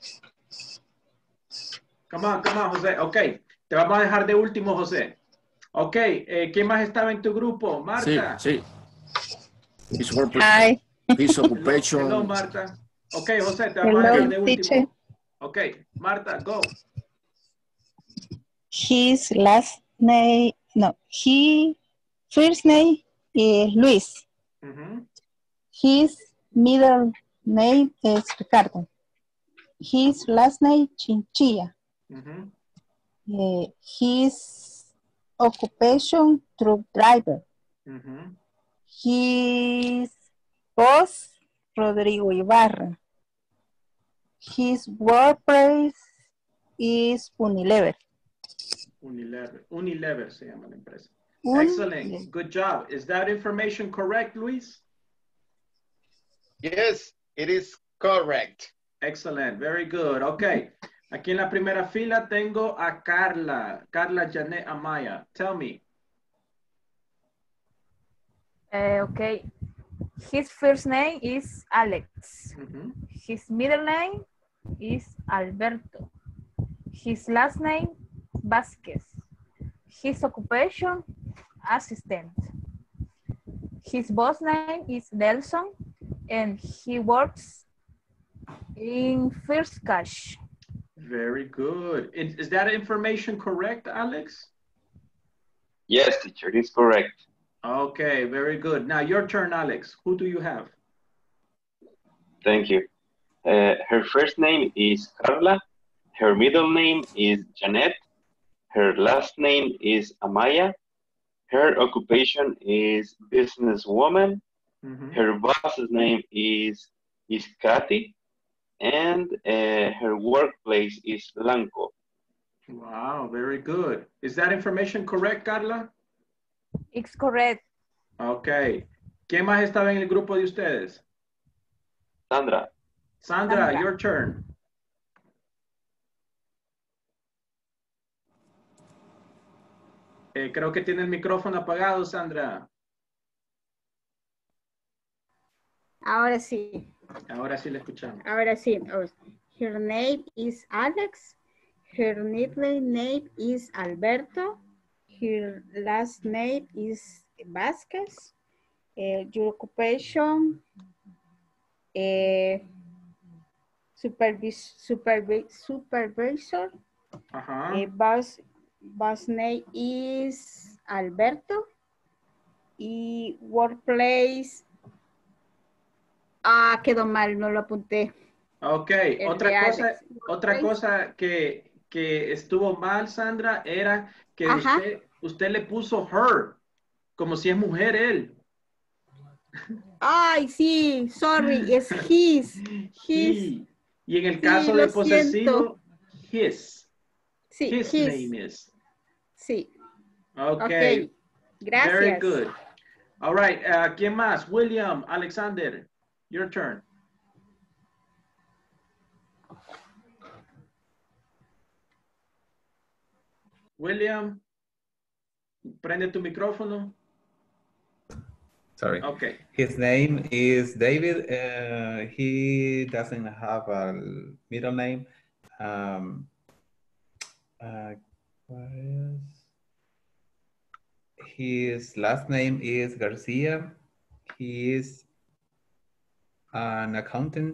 Come on, come on, José. Ok. Te vamos a dejar de último, José. Ok. Eh, ¿Quién más estaba en tu grupo? Marta. Sí, sí. His work, Hi. his occupation. Hello, Marta. Ok, José, te vamos a Hello, dejar de último. teacher. Ok, Marta, go. His last name, no, he first name is Luis. Uh-huh. His middle name is Ricardo. His last name Chinchilla. Uh-huh. Uh, his occupation truck driver. Uh-huh. His boss Rodrigo Ibarra. His workplace is Unilever. Unilever. Unilever se llama la empresa. Un- Excellent. Good job. Is that information correct, Luis? Yes, it is correct. Excellent. Very good. Okay. Aquí en la primera fila tengo a Carla. Carla Janet Amaya. Tell me. Uh, okay. His first name is Alex. Uh-huh. His middle name is Alberto. His last name, Vasquez. His occupation, assistant. His boss name is Nelson, and he works in First Cash. Very good. Is, is that information correct, Alex? Yes, teacher, it is correct. Okay, very good. Now your turn, Alex. Who do you have? Thank you. Uh, her first name is Carla. Her middle name is Janet. Her last name is Amaya. Her occupation is businesswoman. Mm-hmm. Her boss's name is, is Kathy. And uh, her workplace is Blanco. Wow, very good. Is that information correct, Carla? It's correct. Okay. ¿Quién más estaba en el grupo de ustedes? Sandra. Sandra, Sandra. your turn. Eh, creo que tiene el micrófono apagado, Sandra. Ahora sí. Ahora sí la escuchamos. Ahora sí. Oh, her name is Alex. Her middle name is Alberto. Her last name is Vasquez. Uh, your occupation, uh, supervis supervi supervisor. Ajá. Uh, boss, boss name is Alberto. Y workplace. Ah, quedó mal, no lo apunté. Ok, El otra de cosa, Alex. otra cosa que, que estuvo mal, Sandra, era que Ajá. usted, usted le puso her, como si es mujer él. Ay, sí, sorry, es his. His. He. Y en el Sí, caso lo de posesivo, siento. his. Sí, His, his. name is. Sí. Okay. Ok, gracias. Very good. All right, uh, ¿quién más? William, Alexander, your turn. William, prende tu micrófono. Sorry. Okay. His name is David. Uh, he doesn't have a middle name. Um, uh, what else? His last name is Garcia. He is an accountant.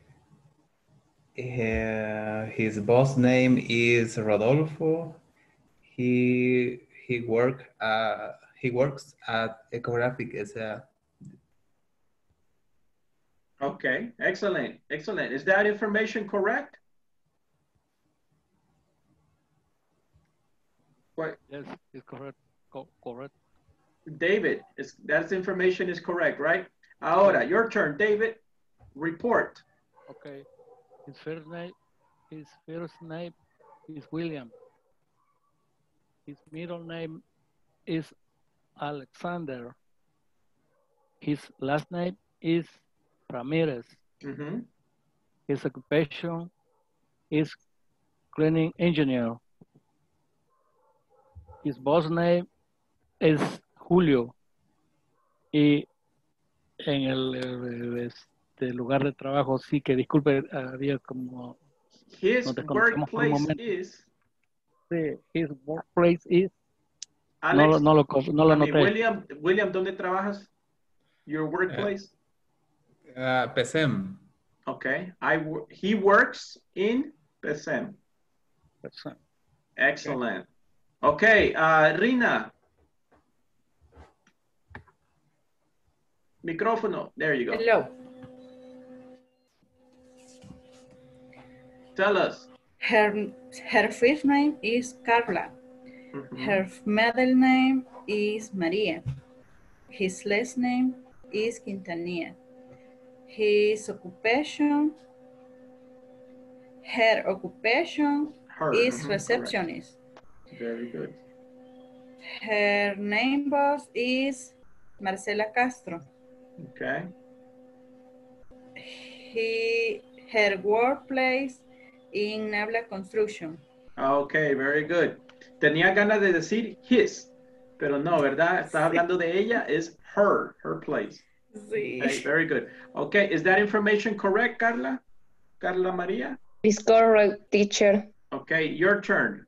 Uh, his boss name is Rodolfo. He he work uh, he works at Ecographic as a. Okay, excellent, excellent. Is that information correct? What? Yes, it's correct. Co correct. David, is that information is correct, right? Ahora, your turn, David. Report. Okay. His first name, his first name is William. His middle name is Alexander. His last name is Ramirez. Mm-hmm. His occupation is cleaning engineer. His boss name es Julio. Y en el, el, este lugar de trabajo, sí que disculpe, había como... His nos desconectamos por un workplace momento. is... Sí, his workplace is... Alex, no, lo- no lo, no lo I mean, noté. William, William, ¿dónde trabajas? Your workplace? Uh, P S M. Okay. I wo- he works in P S M. Excellent. Okay, uh, Rina. Micrófono. There you go. Hello. Tell us. Her, her first name is Carla. Mhm. Her middle name is Maria. His last name is Quintanilla. His occupation, her occupation Her, is mhm, receptionist. Very good. Her name boss is Marcela Castro. Okay. He, her workplace in Nabla Construction. Okay, very good. Tenía ganas de decir his, pero no, ¿verdad? Estás hablando de ella, is her, her place. Sí. Okay, very good. Okay, is that information correct, Carla? Carla Maria? It's correct, teacher. Okay, your turn.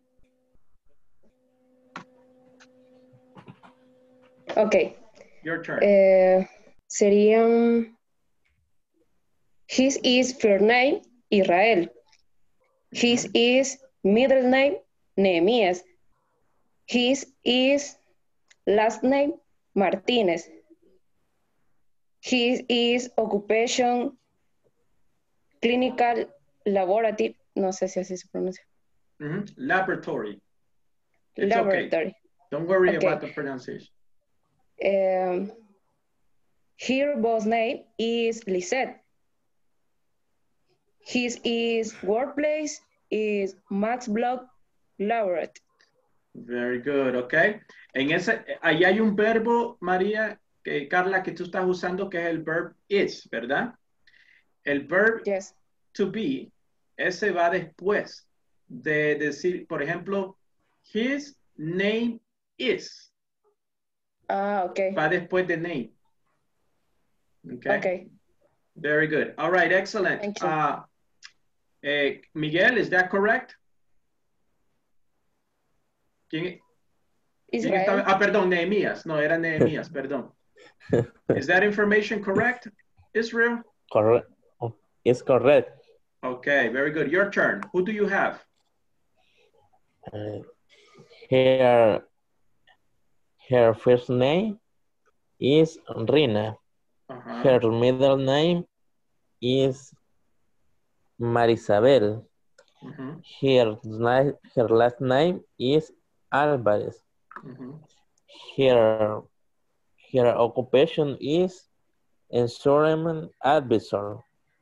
Okay. Your turn. Eh, serían... His is first name, Israel. His is middle name, Nehemías. His is last name, Martínez. His is occupation, clinical laboratory, no sé si así se pronuncia. Mhm. Laboratory. It's Laboratory. okay. Don't worry Okay. about the pronunciation. Um, her boss name is Lisette. His is workplace is Max Block Laboratory. Very good, okay. En ese, ahí hay un verbo, María, que Carla, que tú estás usando, que es el verb is, ¿verdad? El verb yes. to be, ese va después de decir, por ejemplo, his name is. Ah, okay. Va después de name. Okay. Okay. Very good. All right, excellent. Thank you. Uh, eh, Miguel, is that correct? ¿Quién, quién Israel. estaba? Ah, perdón, Nehemías. No, era Nehemías, perdón. Is that information correct, Israel? Correct. It's correct. Okay, very good. Your turn. Who do you have? Uh, her, her first name is Rina. Uh-huh. Her middle name is Marisabel. Mhm, Her, ni- her last name is Alvarez. mhm. Her, her occupation is insurance advisor.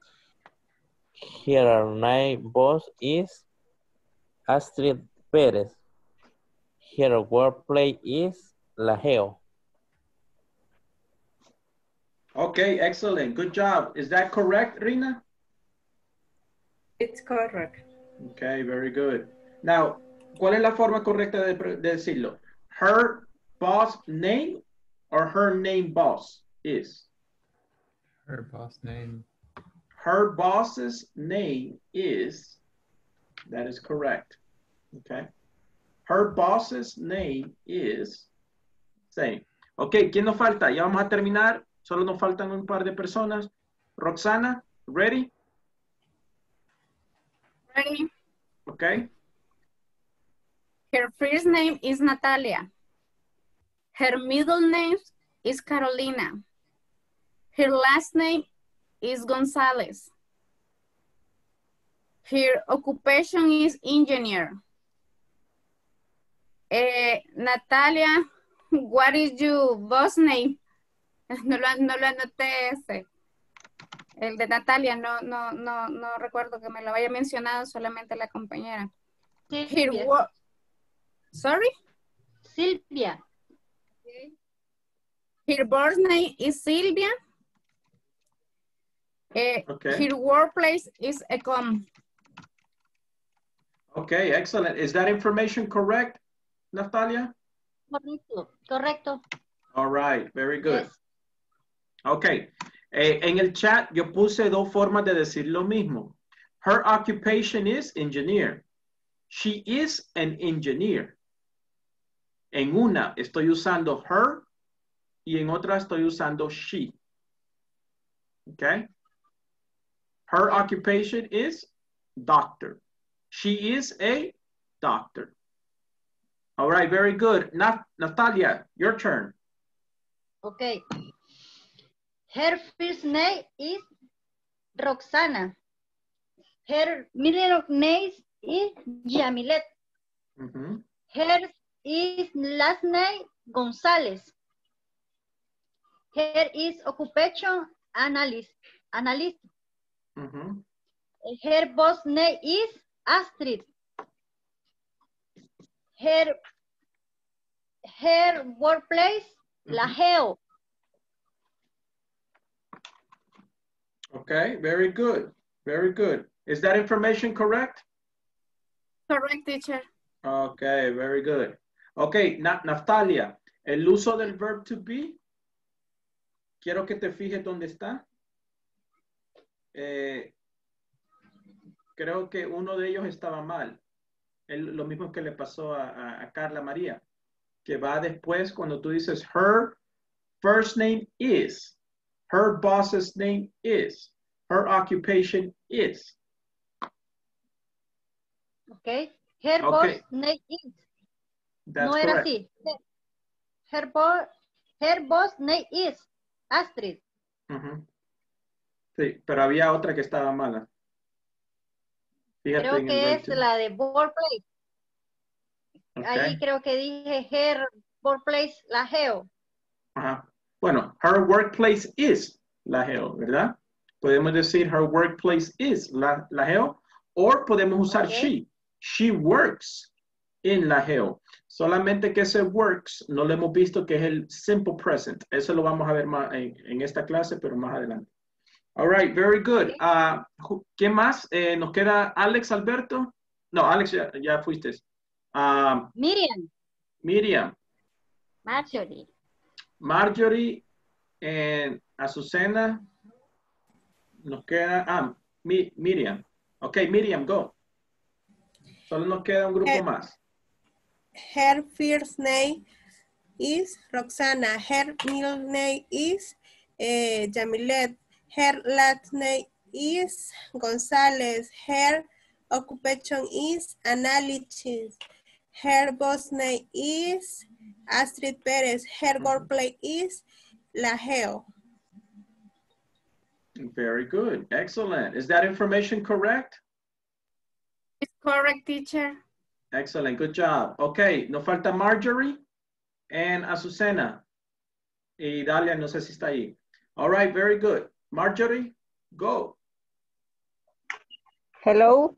Her name boss is Astrid Perez. Her workplace is Lajeo. Okay, excellent. Good job. Is that correct, Rina? It's correct. Okay, very good. Now, ¿cuál es la forma correcta de, de decirlo? Her boss name or her name boss is? Her boss name. Her boss's name is, that is correct, okay? Her boss's name is, same. Ok, ¿quién nos falta? Ya vamos a terminar, solo nos faltan un par de personas. Roxana, ready? Ready. Okay. Her first name is Natalia. Her middle name is Carolina. Her last name is Gonzalez. Her occupation is engineer. Eh, Natalia, what is your boss name? No lo, no lo anoté ese. El de Natalia, no, no, no, no recuerdo que me lo haya mencionado, solamente la compañera. Her wo- Sorry? Silvia. Her birth name is Silvia. Eh, Okay. Her workplace is Ecom. Okay, excellent. Is that information correct, Natalia? Correcto, correcto. All right, very good. Yes. Okay, eh, en el chat yo puse dos formas de decir lo mismo. Her occupation is engineer. She is an engineer. En una estoy usando her y en otra estoy usando she. Okay? Her occupation is doctor. She is a doctor. All right, very good. Nat Natalia, your turn. Okay. Her first name is Roxana. Her middle name is Yamilet. Mm-hmm. Her is last name Gonzalez. Her is occupation analyst. Analyst. Mm-hmm. Her boss name is Astrid. Her her workplace La Geo. Okay, very good. Very good. Is that information correct? Correct, teacher. Okay, very good. Okay, Na Natalia, el uso del verb to be, quiero que te fijes dónde está. Eh, creo que uno de ellos estaba mal. El, lo mismo que le pasó a, a, a Carla María, que va después cuando tú dices her first name is, her boss's name is, her occupation is. Okay. Her Okay. boss name is. That's no era correct. así. Her, bo her boss name is Astrid. Uh-huh. Sí, pero había otra que estaba mala. Fíjate Creo en el que verb es to be. la de workplace. Okay. Ahí creo que dije her workplace La Geo. Ajá. Bueno, her workplace is La Geo, ¿verdad? Podemos decir her workplace is La, La Geo, o podemos usar Okay. she. She works in La Geo. Solamente que ese works no lo hemos visto que es el simple present. Eso lo vamos a ver más en, en esta clase, pero más adelante. All right, very good. Uh, ¿Quién más? Eh, ¿Nos queda Alex Alberto? No, Alex, ya, ya fuiste. Um, Miriam. Miriam. Marjorie. Marjorie and Azucena. Nos queda, ah, Mi, Miriam. Ok, Miriam, go. Solo nos queda un grupo Her, más. her first name is Roxana. Her middle name is uh, Jamilet. Her last name is Gonzalez. Her occupation is analyst. Her boss name is Astrid Perez. Her workplace is La Geo. Very good. Excellent. Is that information correct? It's correct, teacher. Excellent. Good job. Okay, nos falta Marjorie and Azucena. Y Dalia, no sé si está ahí. All right, very good. Marjorie, go. Hello.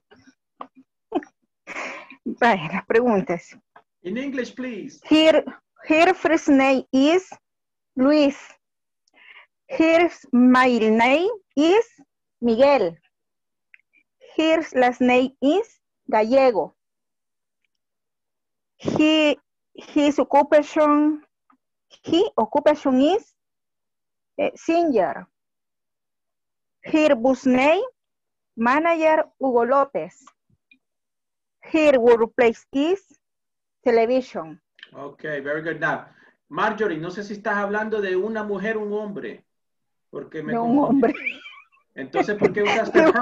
Vaya, las preguntas. In English, please. Her, her first name is Luis. Her middle name is Miguel. Her last name is Gallego. He, his occupation He occupation is uh, singer. Her boss name, manager Hugo López. Her workplace is television. Okay, very good. Now, Marjorie, no sé si estás hablando de una mujer o un hombre. Porque me De un hombre. Entonces, ¿por qué usaste her?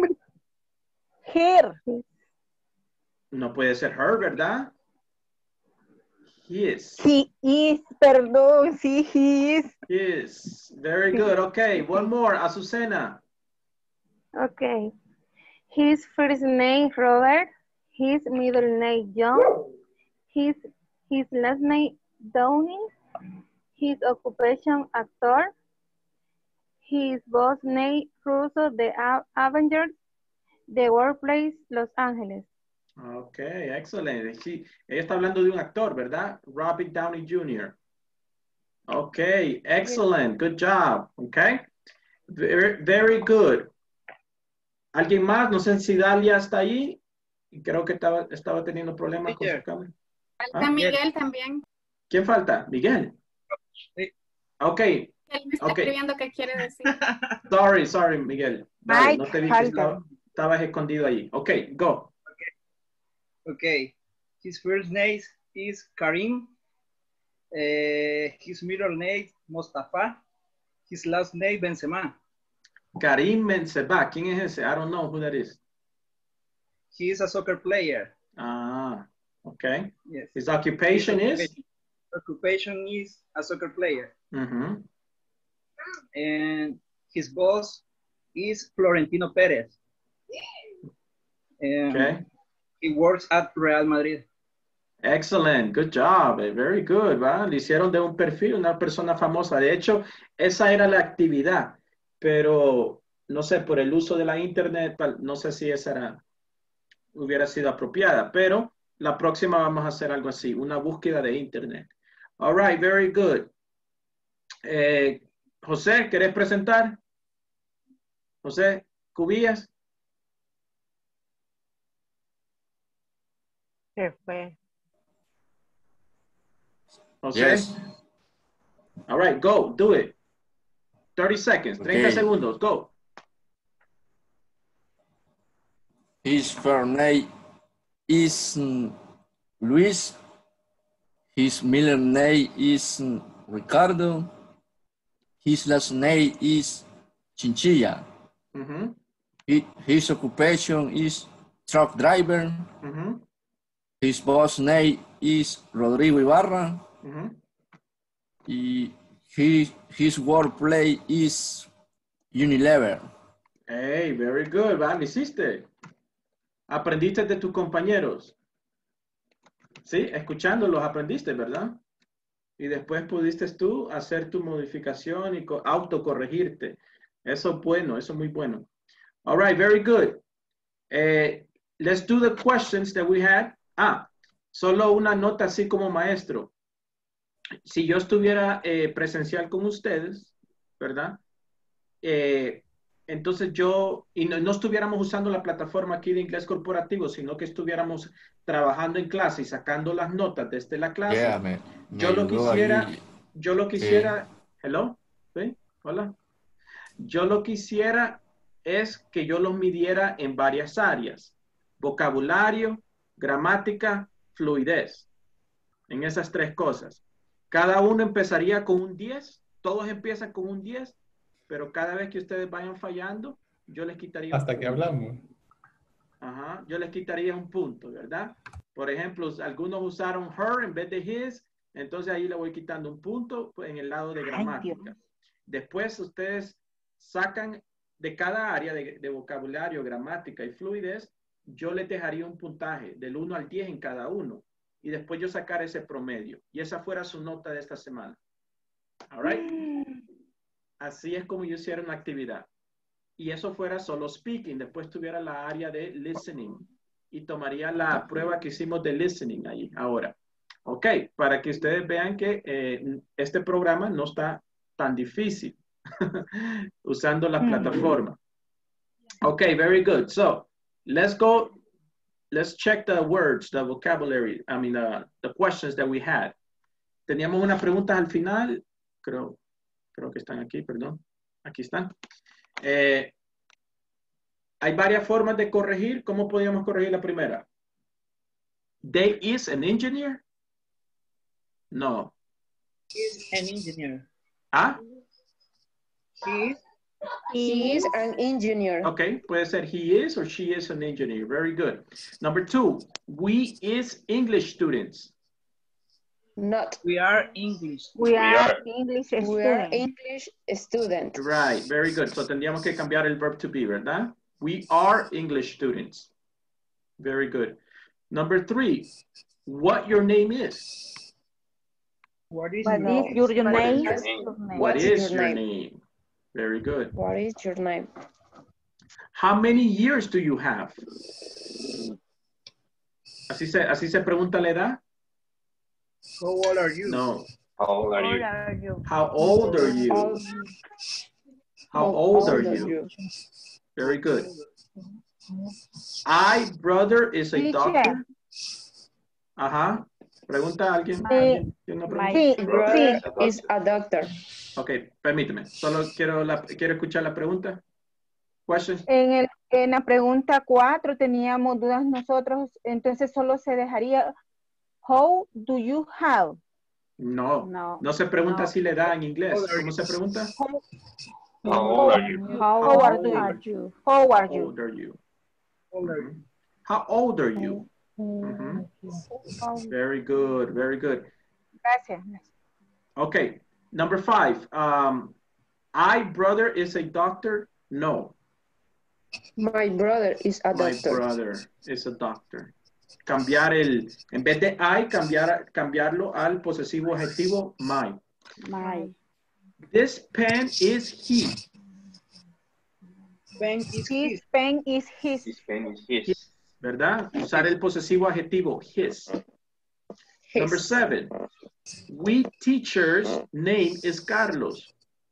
Her. No puede ser her, ¿verdad? He is. He is, perdón, sí, he is. He is. Very good. Okay, one more. Azucena. Okay. His first name, Robert. His middle name, John. His, his last name, Downing. His occupation, actor. His boss name, Russo, the Avengers. The workplace, Los Angeles. Okay, excellent. Sí, ella está hablando de un actor, ¿verdad? Robert Downey junior Okay, excellent. Good job. Okay. Very, very good. ¿Alguien más? No sé si Dalia está ahí. Creo que estaba, estaba teniendo problemas con su cámara. Falta ¿Ah? Miguel también. ¿Quién falta? Miguel. Sí. Ok. Él me está Okay. escribiendo qué quiere decir. Sorry, sorry, Miguel. Dale, Mike no te vi que falta. estaba, estabas escondido ahí. Ok, go. Okay. His first name is Karim. Uh, his middle name, Mustafa. His last name, Benzema. Karim Benzema. ¿Quién es ese? I don't know who that is. He is a soccer player. Ah, okay. Yes. His occupation His is? Occupation is a soccer player. Mm-hmm. And his boss is Florentino Perez. And Okay. he works at Real Madrid. Excellent, good job, very good, ¿va? Le hicieron de un perfil una persona famosa. De hecho, esa era la actividad, pero no sé, por el uso de la internet, no sé si esa era, hubiera sido apropiada, pero la próxima vamos a hacer algo así, una búsqueda de internet. All right, very good. Eh, José, ¿querés presentar? José Cubillas. Se fue. José. Yes. All right, go, do it. thirty seconds, treinta Okay. segundos, go. His first name is mm, Luis. His middle name is mm, Ricardo. His last name is Chinchilla. Mm-hmm. He- his occupation is truck driver. Mm-hmm. His boss name is Rodrigo Ibarra. Mm-hmm. He, he, his workplace is Unilever. Hey, very good, ¿va? ¿Lo hiciste? Aprendiste de tus compañeros. Sí, escuchándolos aprendiste, ¿verdad? Y después pudiste tú hacer tu modificación y co- autocorregirte. Eso es bueno, eso es muy bueno. All right, very good. Eh, let's do the questions that we had. Ah, solo una nota así como maestro. Si yo estuviera eh, presencial con ustedes, ¿verdad? Eh, entonces yo, y no, no estuviéramos usando la plataforma aquí de inglés corporativo, sino que estuviéramos trabajando en clase y sacando las notas desde la clase. Yeah, me, me Yo lo ayudó quisiera, ahí. yo lo quisiera, hello, ¿sí? Hola. Yo lo quisiera es que yo los midiera en varias áreas. Vocabulario, gramática, fluidez. En esas tres cosas. Cada uno empezaría con un diez, todos empiezan con un diez, pero cada vez que ustedes vayan fallando, yo les quitaría Hasta un que punto. hablamos. Ajá, yo les quitaría un punto, ¿verdad? Por ejemplo, algunos usaron her en vez de his, entonces ahí le voy quitando un punto pues, en el lado de gramática. Después ustedes sacan de cada área de, de vocabulario, gramática y fluidez, yo les dejaría un puntaje del uno al diez en cada uno. Y después yo sacar ese promedio. Y esa fuera su nota de esta semana. All right? Así es como yo hiciera una actividad. Y eso fuera solo speaking. Después tuviera la área de listening. Y tomaría la prueba que hicimos de listening ahí, ahora. Ok, para que ustedes vean que eh, este programa no está tan difícil usando la plataforma. Ok, very good. So, let's go. Let's check the words, the vocabulary, I mean, uh, the questions that we had. teníamos unas preguntas al final. Creo, creo que están aquí, perdón. Aquí están. Eh, hay varias formas de corregir. ¿Cómo podríamos corregir la primera? They is an engineer? No. He's an engineer. ¿Ah? He, He is an engineer. Okay, puede ser he is or she is an engineer. Very good. Number two, we is English students. Not. We are English. We are, are. English We are students. English student. Right, very good. So tendríamos que cambiar el verb to be, ¿verdad? We are English students. Very good. Number three, what your name is. What is What your is your, your What name? is your name? What What's is your your name? name? Very good. What is your name? How many years do you have? Así se, así se pregunta la edad. How old are you? No. How old are How you? old are you? How old are you? How, How old are you? Very good. I, brother, is a Teacher. doctor. Ajá. Pregunta a alguien. My, ¿Tiene una my, pregunta? sí, brother sí. is a doctor. Ok, permíteme. Solo quiero, la, quiero escuchar la pregunta. Question. En, el, en la pregunta cuatro teníamos dudas nosotros, entonces solo se dejaría, how do you have? No. No. No se pregunta no. si le da en inglés. ¿Cómo se pregunta? How, How old are you? how, How are old you? are you? How are How you? old are you? How old are you? How old are you? Mhm. Very good, very good. Gracias. Okay, number five. Um, I, brother, is a doctor? No. My brother is a My doctor. brother is a doctor. Cambiar el, en vez de I, cambiar, cambiarlo al posesivo adjetivo my. My. This pen is he. Pen is His his. pen is his. His pen is his. ¿Verdad? Usar el posesivo adjetivo his. His. Number seven. We teacher's name is Carlos.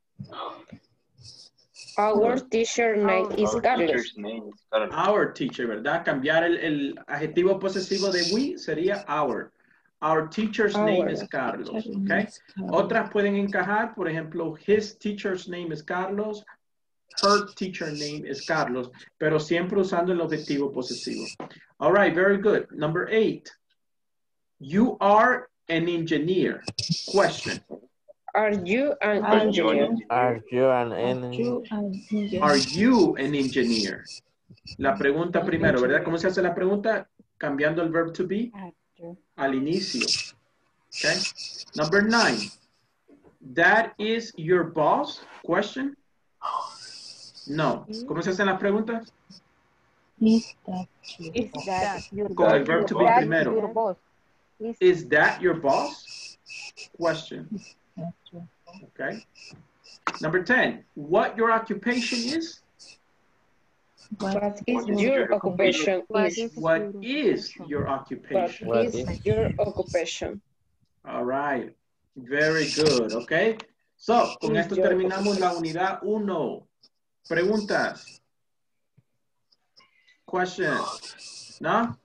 Our teacher name is Our Carlos. teacher's name is Carlos. Our teacher, ¿verdad? Cambiar el, el adjetivo posesivo de we sería our. Our teacher's Our. name is Carlos, okay? Otras pueden encajar, por ejemplo, his teacher's name is Carlos, her teacher name is Carlos, pero siempre usando el objetivo posesivo. All right, very good. Number eight. You are an engineer. Question. Are you an Are you an engineer? engineer? Are you an engineer? Are you an engineer? La pregunta primero, ¿verdad? ¿Cómo se hace la pregunta? Cambiando el verb to be al inicio. Okay. Number nine. That is your boss? Question. No. ¿Cómo se hacen las preguntas? Is that Is that your Con boss? el verb to be That primero. your boss. Is Is that your boss? Question. Okay. Number ten. What your occupation is? What is What is your your occupation? What Is is What is your what occupation? What is is- your occupation? All right. Very good. Okay. So, con Is esto your terminamos la unidad uno. Preguntas. Questions. ¿No?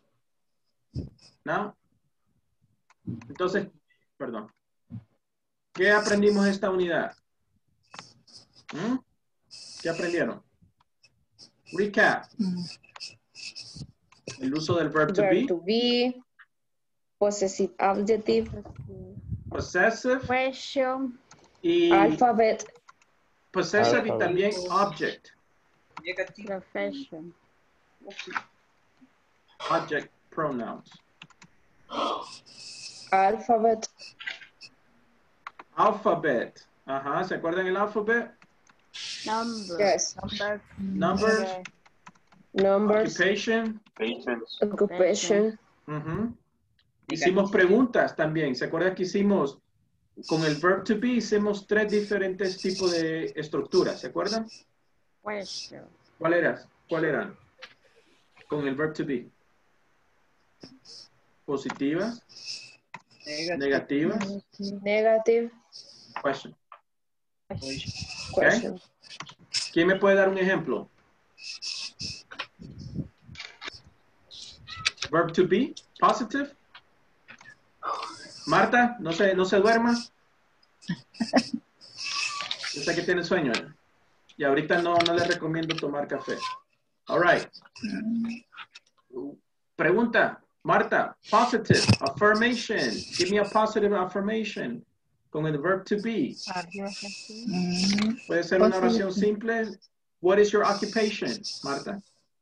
¿No? Entonces, perdón. ¿Qué aprendimos esta unidad? ¿Mm? ¿Qué aprendieron? Recap. El uso del verb to Verb be. to be, possessive adjective, Possessive Question. y alphabet, possessive y Alphabet. también object. Profession. Object pronouns. alphabet, Alphabet. Ajá, ¿se acuerdan el alphabet? Number. yes, Number. Numbers, numbers, occupation. Patience. occupation, Ujú. Hicimos preguntas también. ¿Se acuerdan que hicimos con el verb to be? Hicimos tres diferentes tipos de estructuras. ¿Se acuerdan? Question. ¿Cuál eras? ¿Cuál eran? Con el verb to be. Positivas, negativas, negative, question. question, ¿Quién me puede dar un ejemplo? Verb to be, positive. Marta, no se, no se duerma. Yo sé que tiene sueño. ¿eh? Y ahorita no, no le recomiendo tomar café. All right. Pregunta, Marta, positive, affirmation. Give me a positive affirmation. Con el verb to be. Puede ser una oración simple. What is your occupation, Marta?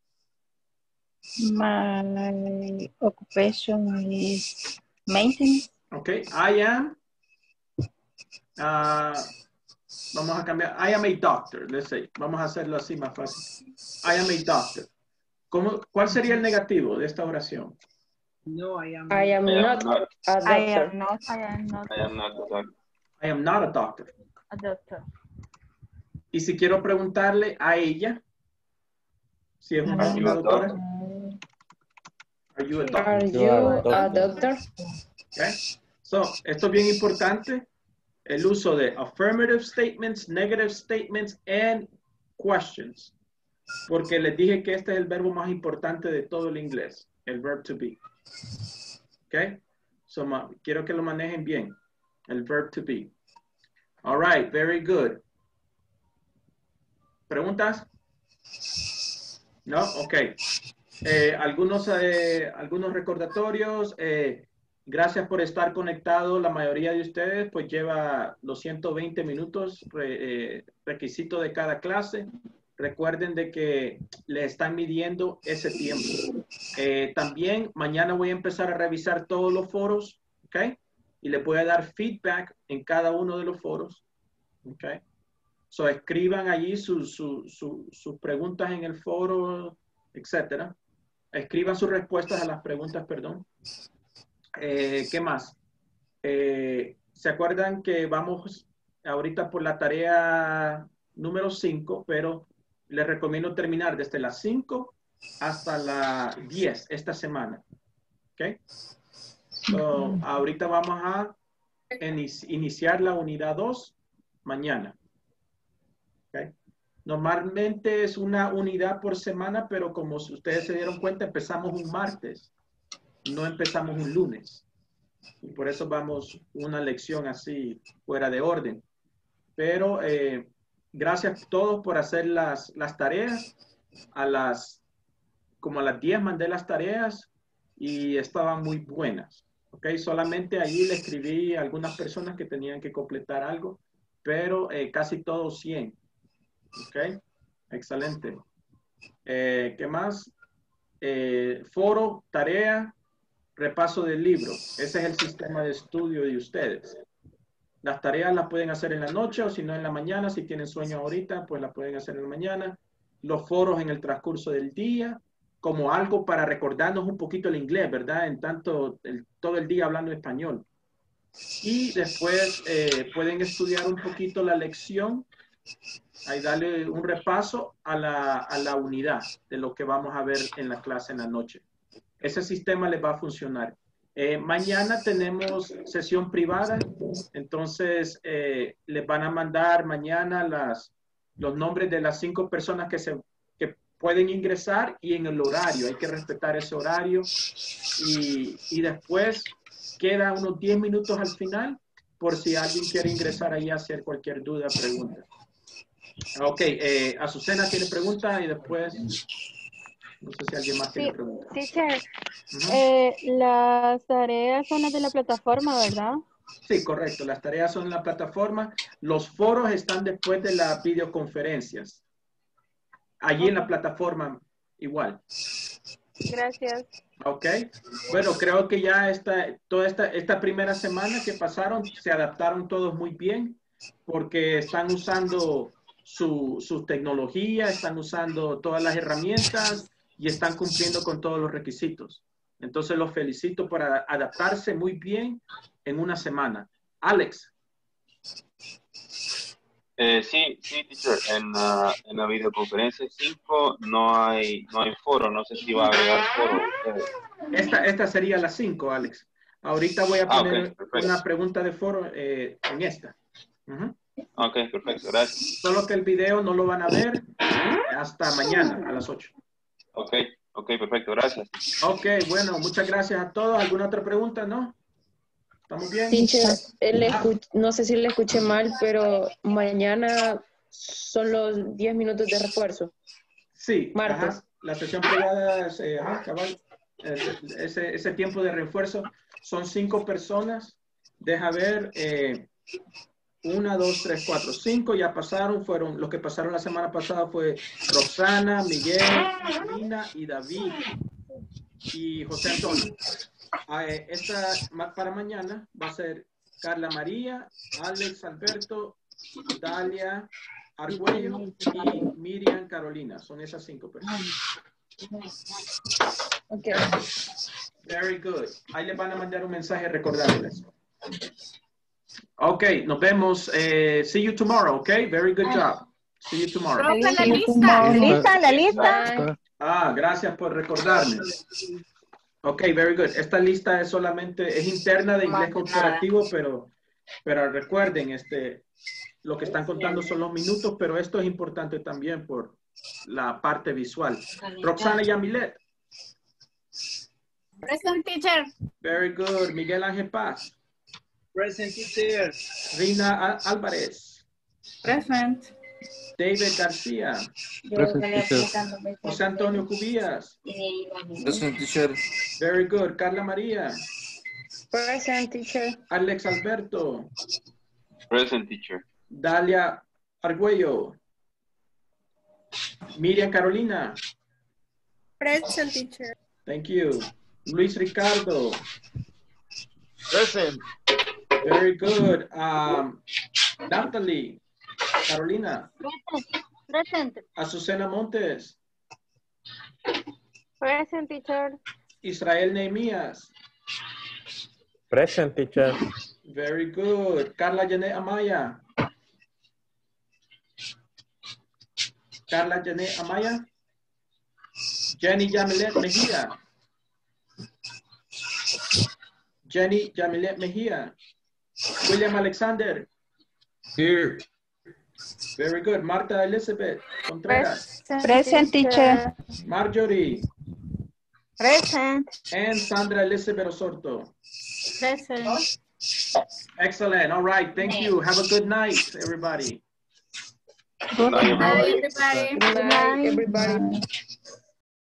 My occupation is maintenance. Okay, I am. Uh, vamos a cambiar. I am a doctor. Let's say. Vamos a hacerlo así más fácil. I am a doctor. ¿Cómo, ¿Cuál sería el negativo de esta oración? No, I am. I am I am not not. a doctor. I am not. I am not. I am not a doctor. I am not a doctor. A doctor. Y si quiero preguntarle a ella, si es una, Are you una a doctora. doctor? Are you a doctor? Are you a doctor? Okay. So, esto es bien importante. El uso de affirmative statements, negative statements, and questions. Porque les dije que este es el verbo más importante de todo el inglés. El verb to be. Okay. So, quiero que lo manejen bien. El verb to be. All right. Very good. ¿Preguntas? No, ok. Eh, algunos, eh, algunos recordatorios. Eh, gracias por estar conectado. La mayoría de ustedes pues lleva los ciento veinte minutos re, eh, requisito de cada clase. Recuerden de que le están midiendo ese tiempo. Eh, también mañana voy a empezar a revisar todos los foros, ¿ok? Y le voy a dar feedback en cada uno de los foros, ¿ok? So, escriban allí sus su, su, sus preguntas en el foro, etcétera. Escriban sus respuestas a las preguntas, perdón. Eh, ¿Qué más? Eh, ¿Se acuerdan que vamos ahorita por la tarea número cinco, pero les recomiendo terminar desde las cinco hasta las diez esta semana? ¿Ok? So, ahorita vamos a iniciar la unidad dos mañana. Okay. Normalmente es una unidad por semana, pero como ustedes se dieron cuenta, empezamos un martes, no empezamos un lunes. Y por eso vamos una lección así fuera de orden. Pero eh, gracias a todos por hacer las, las tareas. A las, como a las diez mandé las tareas y estaban muy buenas. Okay. Solamente allí le escribí a algunas personas que tenían que completar algo, pero eh, casi todos cien. Ok, excelente. Eh, ¿Qué más? Eh, foro, tarea, repaso del libro. Ese es el sistema de estudio de ustedes. Las tareas las pueden hacer en la noche o si no en la mañana. Si tienen sueño ahorita, pues las pueden hacer en la mañana. Los foros en el transcurso del día, como algo para recordarnos un poquito el inglés, ¿verdad? En tanto, el, todo el día hablando español. Y después eh, pueden estudiar un poquito la lección. Ahí darle un repaso a la, a la unidad de lo que vamos a ver en la clase en la noche. Ese sistema les va a funcionar. Eh, mañana tenemos sesión privada, entonces eh, les van a mandar mañana las, los nombres de las cinco personas que, se, que pueden ingresar y en el horario. Hay que respetar ese horario y, y después queda unos diez minutos al final por si alguien quiere ingresar ahí a hacer cualquier duda, pregunta. Ok, eh, Azucena tiene pregunta y después, no sé si alguien más Sí, tiene pregunta. sí, sir. Uh-huh. eh, las tareas son las de la plataforma, ¿verdad? Sí, correcto. Las tareas son en la plataforma. Los foros están después de las videoconferencias. Allí en la plataforma igual. Gracias. Ok. Bueno, creo que ya esta, toda esta, esta primera semana que pasaron se adaptaron todos muy bien porque están usando su, su tecnología, están usando todas las herramientas y están cumpliendo con todos los requisitos. Entonces los felicito por adaptarse muy bien en una semana. Alex. Eh, sí, sí, teacher. En, uh, en la videoconferencia cinco no hay, no hay foro. No sé si va a agregar foro. Esta, esta sería la cinco, Alex. Ahorita voy a poner ah, okay, una pregunta de foro eh, en esta. Uh-huh. Ok, perfecto, gracias. Solo que el video no lo van a ver hasta mañana a las ocho. Ok, ok, perfecto, gracias. Ok, bueno, muchas gracias a todos. ¿Alguna otra pregunta, no? ¿Estamos bien? Teacher, eh, le Ah, escuch- no sé si le escuché mal, pero mañana son los diez minutos de refuerzo. sí, Martes. ajá. La sesión privada es, eh, ajá, cabal, eh, ese, ese tiempo de refuerzo son cinco personas. Deja ver, eh, una, dos, tres, cuatro, cinco ya pasaron, fueron, los que pasaron la semana pasada fue Roxana, Miguel, Lina y David y José Antonio. Ah, eh, esta ma- para mañana va a ser Carla María, Alex Alberto, Dalia Argüello y Miriam Carolina. Son esas cinco personas. Okay. Very good. Ahí les van a mandar un mensaje recordándoles. Ok, nos vemos. Eh, see you tomorrow, ok? Very good job. See you tomorrow. Profe, la See you lista. tomorrow. ¿Lista? ¿La lista? Bye. Ah, gracias por recordarme. Ok, very good. Esta lista es solamente, es interna de inglés corporativo, pero, pero recuerden, este, lo que están contando son los minutos, pero esto es importante también por la parte visual. Roxana Yamilet. Present, teacher. Very good. Miguel Ángel Paz. Present, teacher. Rina Á- Álvarez. Present. David García. Present, teacher. José Antonio Cubillas. Present, teacher. Very good. Carla María. Present, teacher. Alex Alberto. Present, teacher. Dalia Argüello. Miriam Carolina. Present, teacher. Thank you. Luis Ricardo. Present. Very good. Um, Natalie. Carolina. Present. Present. Azucena Montes. Present, teacher. Israel Nehemías. Present, teacher. Very good. Carla Janet Amaya. Carla Janet Amaya. Jenny Yamilet Mejía. Jenny Yamilet Mejía. William Alexander. Here. Very good. Marta Elizabeth Contreras. Present, teacher. Marjorie. Present. And Sandra Elizabeth Osorto. Present. Excellent. All right. Thank you. Have a good night, everybody. Bye, everybody. Good night, everybody.